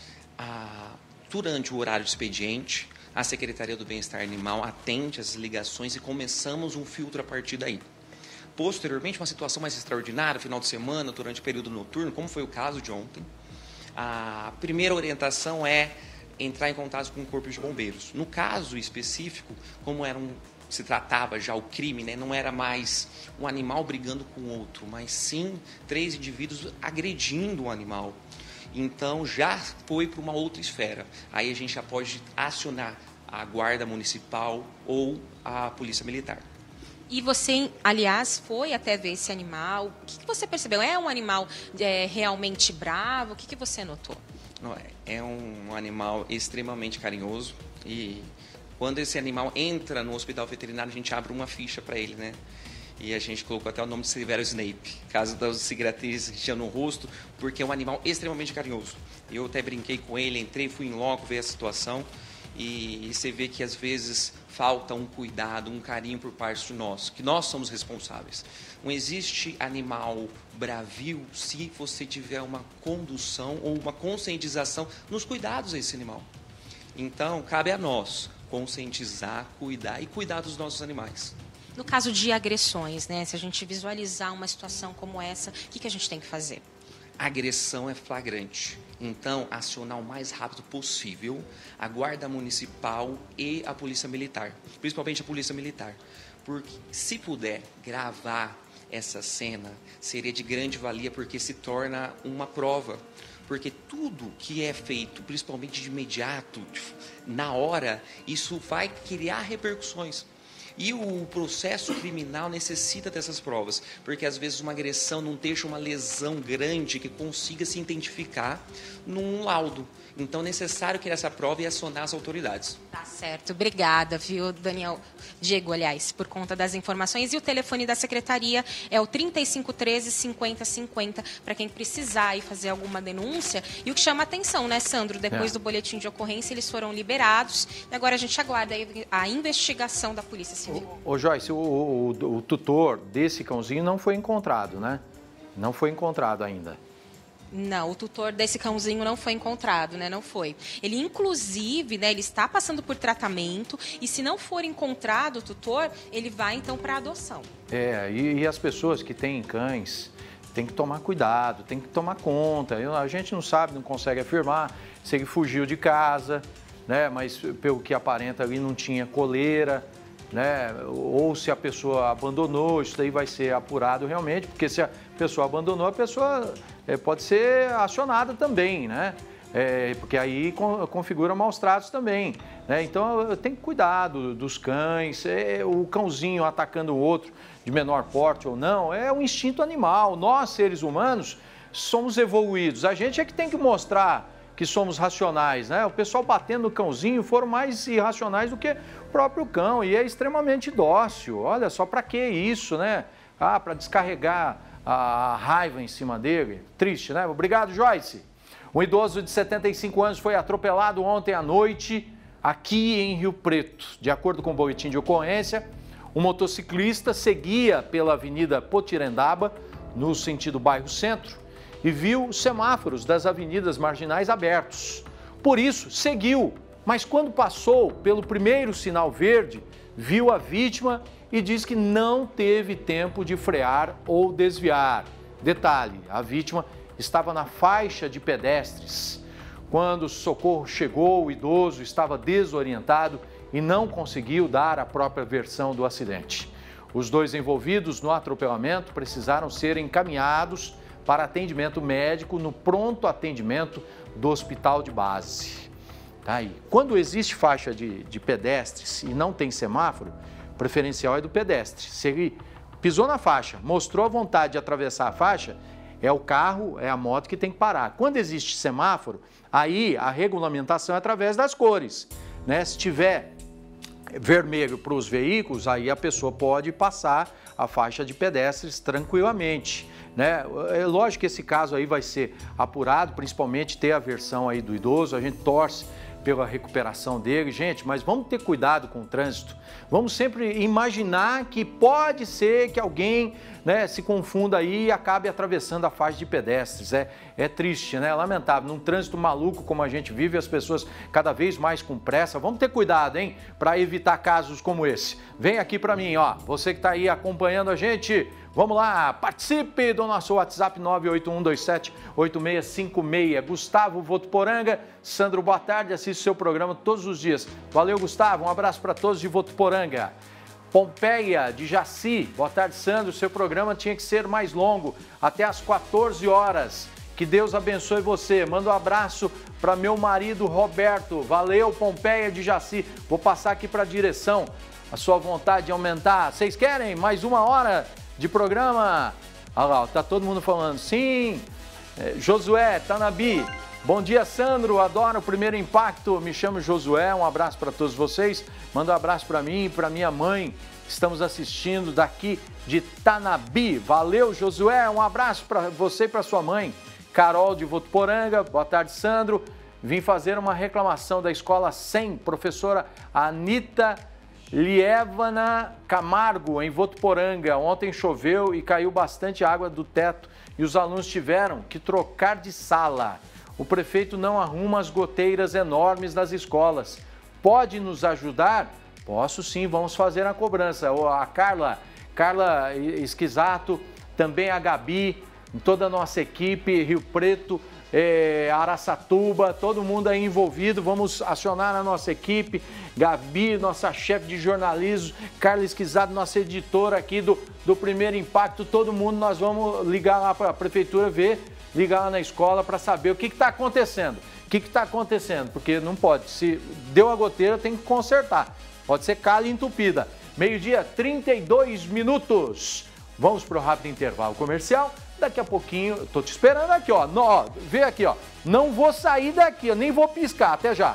O: Durante o horário de expediente, a Secretaria do Bem-Estar Animal atende as ligações e começamos um filtro a partir daí. Posteriormente, uma situação mais extraordinária, final de semana, durante o período noturno, como foi o caso de ontem, a primeira orientação é entrar em contato com o Corpo de Bombeiros. No caso específico, como se tratava já o crime, né, não era mais um animal brigando com o outro, mas sim 3 indivíduos agredindo o animal. Então já foi para uma outra esfera. Aí a gente já pode acionar a Guarda Municipal ou a Polícia Militar.
D: E você, aliás, foi até ver esse animal. O que você percebeu? É um animal realmente bravo? O que você notou?
O: É um animal extremamente carinhoso e quando esse animal entra no hospital veterinário, a gente abre uma ficha para ele, né? E a gente colocou até o nome de Severo Snape, caso das cicatrizes que tinha no rosto, porque é um animal extremamente carinhoso. Eu até brinquei com ele, entrei, fui em loco, ver a situação e você vê que às vezes falta um cuidado, um carinho por parte de nós, que nós somos responsáveis. Não existe animal bravio se você tiver uma condução ou uma conscientização nos cuidados a esse animal. Então, cabe a nós conscientizar, cuidar e cuidar dos nossos animais.
D: No caso de agressões, né? Se a gente visualizar uma situação como essa, o que a gente tem que fazer?
O: a agressão é flagrante. Então, acionar o mais rápido possível a Guarda Municipal e a Polícia Militar, principalmente a Polícia Militar. Porque se puder gravar essa cena, seria de grande valia, porque se torna uma prova. Porque tudo que é feito, principalmente de imediato, na hora, isso vai criar repercussões. E o processo criminal necessita dessas provas, porque às vezes uma agressão não deixa uma lesão grande que consiga se identificar num laudo. Então é necessário criar essa prova e acionar as autoridades.
D: Tá certo, obrigada, viu, Diego, aliás, por conta das informações. E o telefone da secretaria é o 3513-5050, para quem precisar e fazer alguma denúncia. E o que chama a atenção, né, Sandro? Depois do boletim de ocorrência, eles foram liberados. E agora a gente aguarda a investigação da Polícia Civil.
A: Ô Joyce, o tutor desse cãozinho não foi encontrado, né? Não foi encontrado ainda.
D: Não, o tutor desse cãozinho não foi encontrado, né? Não foi. Ele, inclusive, né, ele está passando por tratamento e se não for encontrado o tutor, ele vai, então, para adoção.
A: E as pessoas que têm cães têm que tomar cuidado, têm que tomar conta. A gente não sabe, não consegue afirmar se ele fugiu de casa, né? Mas pelo que aparenta ali não tinha coleira, né? Ou se a pessoa abandonou, isso daí vai ser apurado realmente, porque se a pessoa abandonou, a pessoa pode ser acionada também, né? Porque aí configura maus tratos também, né? Então tem que cuidar dos cães, o cãozinho atacando o outro de menor porte ou não, é um instinto animal. Nós, seres humanos, somos evoluídos, a gente é que tem que mostrar que somos racionais, né? O pessoal batendo no cãozinho foram mais irracionais do que o próprio cão e é extremamente dócil. Olha só, para que isso, né? Para descarregar a raiva em cima dele. Triste, né? Obrigado, Joyce. Um idoso de 75 anos foi atropelado ontem à noite aqui em Rio Preto. De acordo com o boletim de ocorrência, um motociclista seguia pela Avenida Potirendaba, no sentido bairro Centro, e viu os semáforos das avenidas marginais abertos. Por isso, seguiu, mas quando passou pelo primeiro sinal verde, viu a vítima e diz que não teve tempo de frear ou desviar. Detalhe, a vítima estava na faixa de pedestres. Quando o socorro chegou, o idoso estava desorientado e não conseguiu dar a própria versão do acidente. Os dois envolvidos no atropelamento precisaram ser encaminhados para atendimento médico no pronto atendimento do hospital de base. Tá aí. Quando existe faixa de pedestres e não tem semáforo, o preferencial é do pedestre. Se ele pisou na faixa, mostrou a vontade de atravessar a faixa, é o carro, é a moto que tem que parar. Quando existe semáforo, aí a regulamentação é através das cores, né? Se tiver vermelho para os veículos, aí a pessoa pode passar a faixa de pedestres tranquilamente, né? É lógico que esse caso aí vai ser apurado, principalmente ter a versão aí do idoso, a gente torce pela recuperação dele, gente, mas vamos ter cuidado com o trânsito, vamos sempre imaginar que pode ser que alguém, né, se confunda aí e acabe atravessando a faixa de pedestres, é triste, né, lamentável, num trânsito maluco como a gente vive, as pessoas cada vez mais com pressa, vamos ter cuidado, hein, para evitar casos como esse. Vem aqui para mim, ó, você que está aí acompanhando a gente, vamos lá, participe do nosso WhatsApp 981278656. Gustavo Votuporanga, Sandro, boa tarde, assiste o seu programa todos os dias. Valeu, Gustavo, um abraço para todos de Votuporanga. Pompeia, de Jaci, boa tarde, Sandro, seu programa tinha que ser mais longo, até às 14 horas. Que Deus abençoe você. Manda um abraço para meu marido Roberto. Valeu, Pompeia de Jaci. Vou passar aqui para a direção. A sua vontade de aumentar. Vocês querem mais uma hora de programa? Olha lá, tá todo mundo falando sim. Josué, Tanabi. Bom dia, Sandro. Adoro o Primeiro Impacto. Me chamo Josué. Um abraço para todos vocês. Manda um abraço para mim e para minha mãe. Estamos assistindo daqui de Tanabi. Valeu, Josué. Um abraço para você e para sua mãe. Carol de Votuporanga, boa tarde, Sandro. Vim fazer uma reclamação da escola 100, professora Anita Lievana Camargo, em Votuporanga. Ontem choveu e caiu bastante água do teto e os alunos tiveram que trocar de sala. O prefeito não arruma as goteiras enormes das escolas. Pode nos ajudar? Posso sim, vamos fazer a cobrança. A Carla Esquisato, também a Gabi, toda a nossa equipe, Rio Preto, Araçatuba, todo mundo aí envolvido. Vamos acionar a nossa equipe, Gabi, nossa chefe de jornalismo, Carla Esquizado, nossa editora aqui do Primeiro Impacto, todo mundo, nós vamos ligar lá para a prefeitura, ligar lá na escola para saber o que está acontecendo. O que está acontecendo? Porque não pode, se deu a goteira tem que consertar, pode ser calha entupida. 12h32. Vamos para o rápido intervalo comercial. Daqui a pouquinho, tô te esperando aqui, ó. Vê aqui, ó. Não vou sair daqui, eu nem vou piscar. Até já.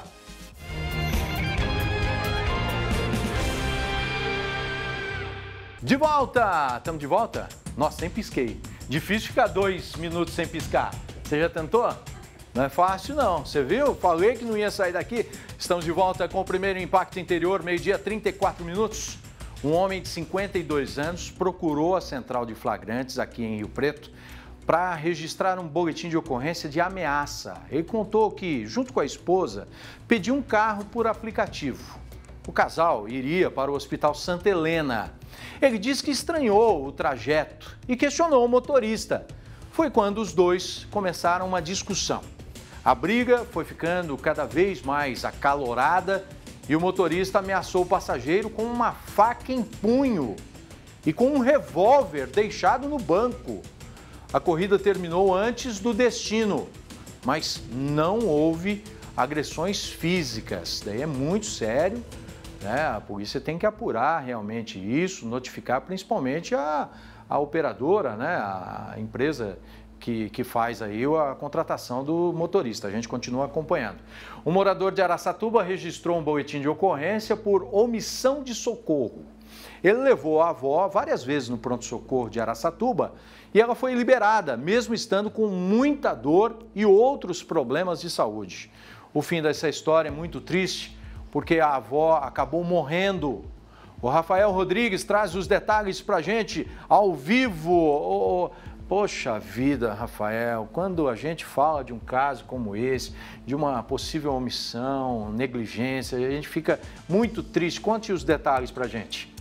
A: De volta! Estamos de volta? Nossa, nem pisquei. Difícil ficar 2 minutos sem piscar. Você já tentou? Não é fácil, não. Você viu? Falei que não ia sair daqui. Estamos de volta com o Primeiro Impacto Interior, 12h34. Um homem de 52 anos procurou a central de flagrantes aqui em Rio Preto para registrar um boletim de ocorrência de ameaça. Ele contou que, junto com a esposa, pediu um carro por aplicativo. O casal iria para o Hospital Santa Helena. Ele disse que estranhou o trajeto e questionou o motorista. Foi quando os dois começaram uma discussão. A briga foi ficando cada vez mais acalorada e o motorista ameaçou o passageiro com uma faca em punho e com um revólver deixado no banco. A corrida terminou antes do destino, mas não houve agressões físicas. Daí é muito sério, né? A polícia tem que apurar realmente isso, notificar principalmente a operadora, né? A empresa que faz aí a contratação do motorista. A gente continua acompanhando. Um morador de Araçatuba registrou um boletim de ocorrência por omissão de socorro. Ele levou a avó várias vezes no pronto-socorro de Araçatuba e ela foi liberada, mesmo estando com muita dor e outros problemas de saúde. O fim dessa história é muito triste, porque a avó acabou morrendo. O Rafael Rodrigues traz os detalhes para a gente ao vivo. Poxa vida, Rafael, quando a gente fala de um caso como esse, de uma possível omissão, negligência, a gente fica muito triste. Conte os detalhes para a gente.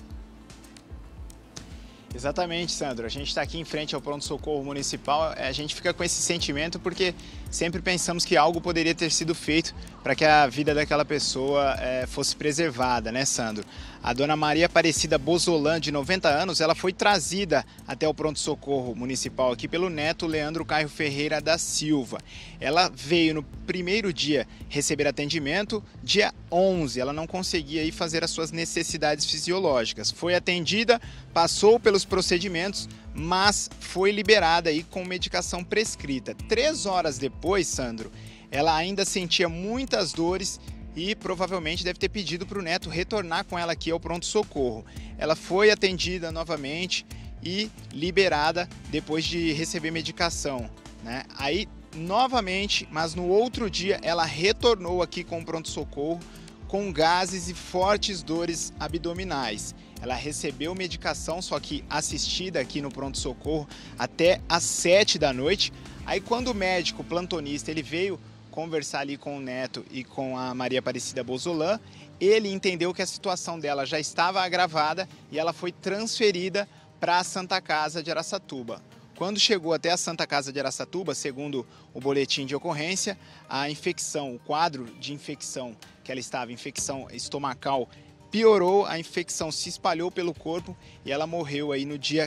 K: Exatamente, Sandro. A gente está aqui em frente ao pronto-socorro municipal, a gente fica com esse sentimento porque sempre pensamos que algo poderia ter sido feito para que a vida daquela pessoa fosse preservada, né, Sandro? A dona Maria Aparecida Bozolan, de 90 anos, ela foi trazida até o pronto-socorro municipal aqui pelo neto Leandro Caio Ferreira da Silva. Ela veio no primeiro dia receber atendimento, dia 11, ela não conseguia ir fazer as suas necessidades fisiológicas. Foi atendida, passou pelos procedimentos, mas foi liberada aí com medicação prescrita. 3 horas depois, Sandro, ela ainda sentia muitas dores e provavelmente deve ter pedido para o neto retornar com ela aqui ao pronto-socorro. Ela foi atendida novamente e liberada depois de receber medicação, né? Aí, novamente, mas no outro dia, ela retornou aqui com o pronto-socorro com gases e fortes dores abdominais. Ela recebeu medicação, só que assistida aqui no pronto-socorro até às 7 da noite. Aí quando o médico plantonista ele veio conversar ali com o neto e com a Maria Aparecida Bozolan, ele entendeu que a situação dela já estava agravada e ela foi transferida para a Santa Casa de Araçatuba. Quando chegou até a Santa Casa de Araçatuba, segundo o boletim de ocorrência, a infecção, o quadro de infecção que ela estava, infecção estomacal, piorou, a infecção se espalhou pelo corpo e ela morreu aí no dia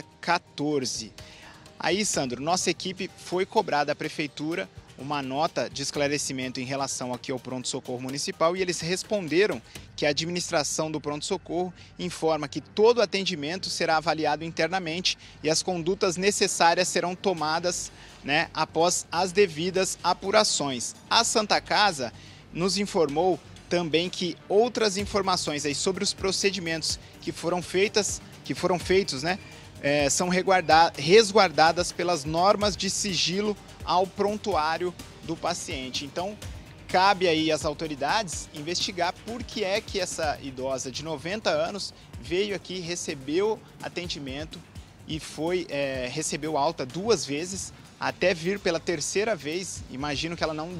K: 14. Aí, Sandro, nossa equipe foi cobrar da prefeitura uma nota de esclarecimento em relação aqui ao pronto-socorro municipal e eles responderam que a administração do pronto-socorro informa que todo atendimento será avaliado internamente e as condutas necessárias serão tomadas, né, após as devidas apurações. A Santa Casa nos informou também que outras informações aí sobre os procedimentos que foram feitos, né, são resguardadas pelas normas de sigilo ao prontuário do paciente. Então, cabe aí às autoridades investigar por que é que essa idosa de 90 anos veio aqui, recebeu atendimento e recebeu alta 2 vezes, até vir pela 3ª vez. Imagino que ela não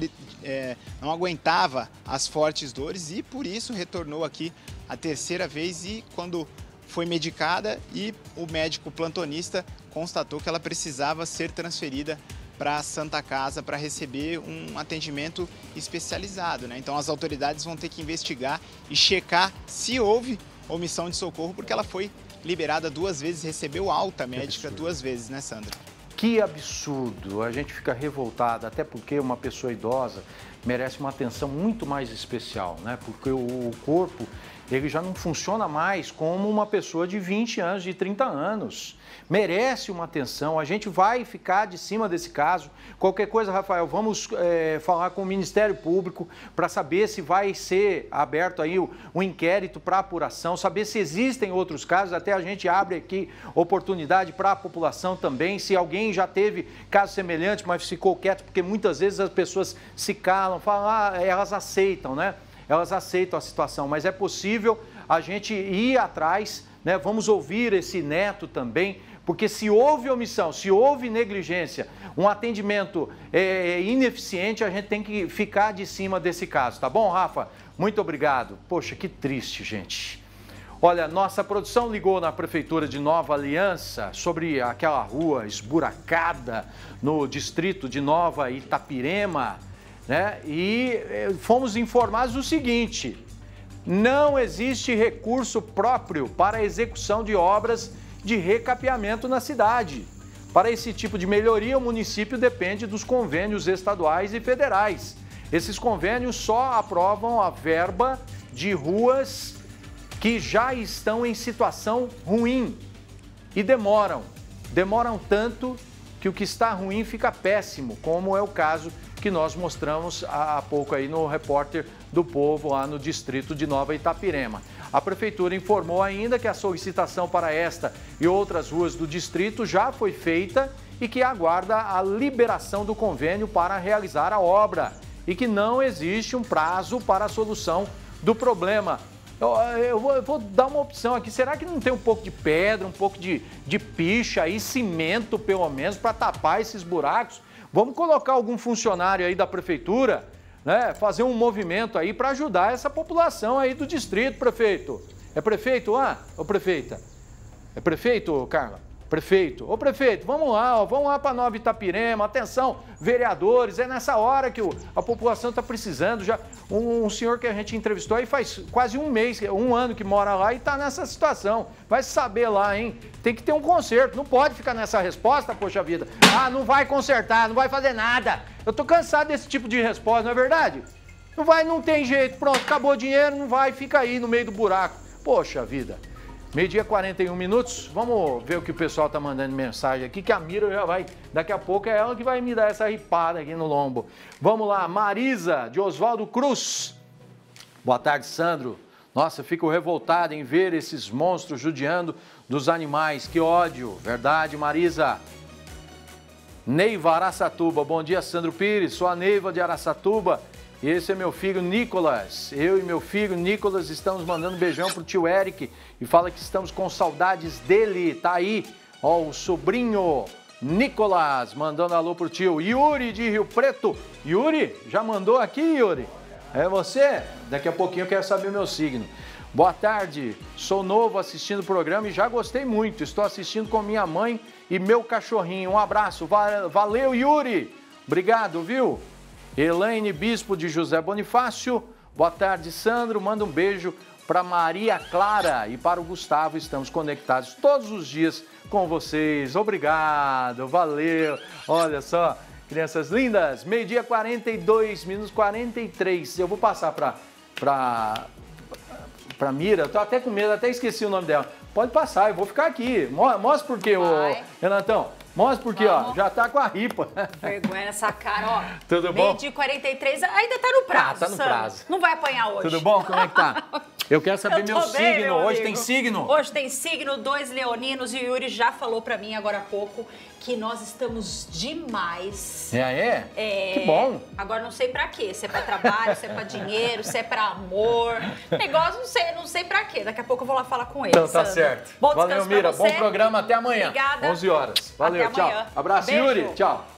K: aguentava as fortes dores e por isso retornou aqui a 3ª vez e quando foi medicada e o médico plantonista constatou que ela precisava ser transferida para a Santa Casa para receber um atendimento especializado, né? Então as autoridades vão ter que investigar e checar se houve omissão de socorro, porque ela foi liberada 2 vezes, recebeu alta médica 2 vezes, né, Sandra?
A: Que absurdo, a gente fica revoltado, até porque uma pessoa idosa merece uma atenção muito mais especial, né? Porque o corpo, ele já não funciona mais como uma pessoa de 20 anos, de 30 anos. Merece uma atenção, a gente vai ficar de cima desse caso. Qualquer coisa, Rafael, vamos falar com o Ministério Público para saber se vai ser aberto aí um inquérito para apuração, saber se existem outros casos, até a gente abre aqui oportunidade para a população também, se alguém já teve caso semelhante, mas ficou quieto, porque muitas vezes as pessoas se calam, falam, elas aceitam, né? Elas aceitam a situação, mas é possível a gente ir atrás, né? Vamos ouvir esse neto também, porque se houve omissão, se houve negligência, um atendimento ineficiente, a gente tem que ficar de cima desse caso, tá bom, Rafa? Muito obrigado. Poxa, que triste, gente. Olha, nossa produção ligou na Prefeitura de Nova Aliança sobre aquela rua esburacada no distrito de Nova Itapirema, né? E fomos informados o seguinte: não existe recurso próprio para a execução de obras de recapeamento na cidade. Para esse tipo de melhoria, o município depende dos convênios estaduais e federais. Esses convênios só aprovam a verba de ruas que já estão em situação ruim e demoram tanto que o que está ruim fica péssimo, como é o caso que nós mostramos há pouco aí no Repórter do Povo, lá no distrito de Nova Itapirema. A Prefeitura informou ainda que a solicitação para esta e outras ruas do distrito já foi feita e que aguarda a liberação do convênio para realizar a obra e que não existe um prazo para a solução do problema. Eu vou dar uma opção aqui, será que não tem um pouco de pedra, um pouco de picha e cimento pelo menos para tapar esses buracos? Vamos colocar algum funcionário aí da Prefeitura, né, fazer um movimento aí para ajudar essa população aí do distrito, prefeito. É prefeito lá? Ou prefeita? É prefeito, Carla? Prefeito. Ô prefeito, vamos lá para Nova Itapirema, atenção, vereadores, é nessa hora que a população está precisando. Já um senhor que a gente entrevistou aí faz quase um ano que mora lá e está nessa situação. Vai saber lá, hein? Tem que ter um conserto, não pode ficar nessa resposta, poxa vida. Ah, não vai consertar, não vai fazer nada. Eu tô cansado desse tipo de resposta, não é verdade? Não tem jeito, pronto, acabou o dinheiro, não vai, fica aí no meio do buraco. Poxa vida. 12h41, vamos ver o que o pessoal tá mandando mensagem aqui, que a Mira já vai, daqui a pouco é ela que vai me dar essa ripada aqui no lombo. Vamos lá, Marisa, de Oswaldo Cruz. Boa tarde, Sandro. Nossa, fico revoltado em ver esses monstros judiando dos animais, que ódio. Verdade, Marisa. Neiva, Araçatuba, bom dia, Sandro Pires, sou a Neiva de Araçatuba. E esse é meu filho Nicolas. Eu e meu filho Nicolas estamos mandando um beijão pro tio Eric e fala que estamos com saudades dele. Tá aí, ó, o sobrinho Nicolas mandando alô pro tio. Yuri de Rio Preto. Yuri, já mandou aqui, Yuri? É você? Daqui a pouquinho eu quero saber o meu signo. Boa tarde, sou novo assistindo o programa e já gostei muito. Estou assistindo com minha mãe e meu cachorrinho. Um abraço, valeu, Yuri. Obrigado, viu? Elaine Bispo de José Bonifácio, boa tarde, Sandro, manda um beijo para Maria Clara e para o Gustavo, estamos conectados todos os dias com vocês, obrigado, valeu, olha só, crianças lindas, 12h42, 43, eu vou passar para Mira, eu tô até com medo, até esqueci o nome dela, pode passar, eu vou ficar aqui, mostra por quê, Renatão. Mostra porque, ó, já tá com a ripa.
P: Vergonha nessa cara, ó.
A: Tudo bom?
P: 12h43, ainda tá no prazo,
A: tá no prazo.
P: Não vai apanhar hoje.
A: Tudo bom? Como é que tá? Eu quero saber meu signo. Hoje tem signo?
P: Hoje tem signo, 2 leoninos e o Yuri já falou pra mim agora há pouco que nós estamos demais.
A: É?
P: É.
A: Que bom.
P: Agora não sei pra quê. Se é pra trabalho, se é pra dinheiro, se é pra amor. Negócio, não sei pra quê. Daqui a pouco eu vou lá falar com ele.
A: Então tá certo.
P: Bom
A: Valeu, Mira. Bom programa. Até amanhã.
P: Obrigada.
A: 11 horas. Valeu,
P: até amanhã.
A: Tchau. Abraço,
P: Beijo.
A: Yuri. Tchau.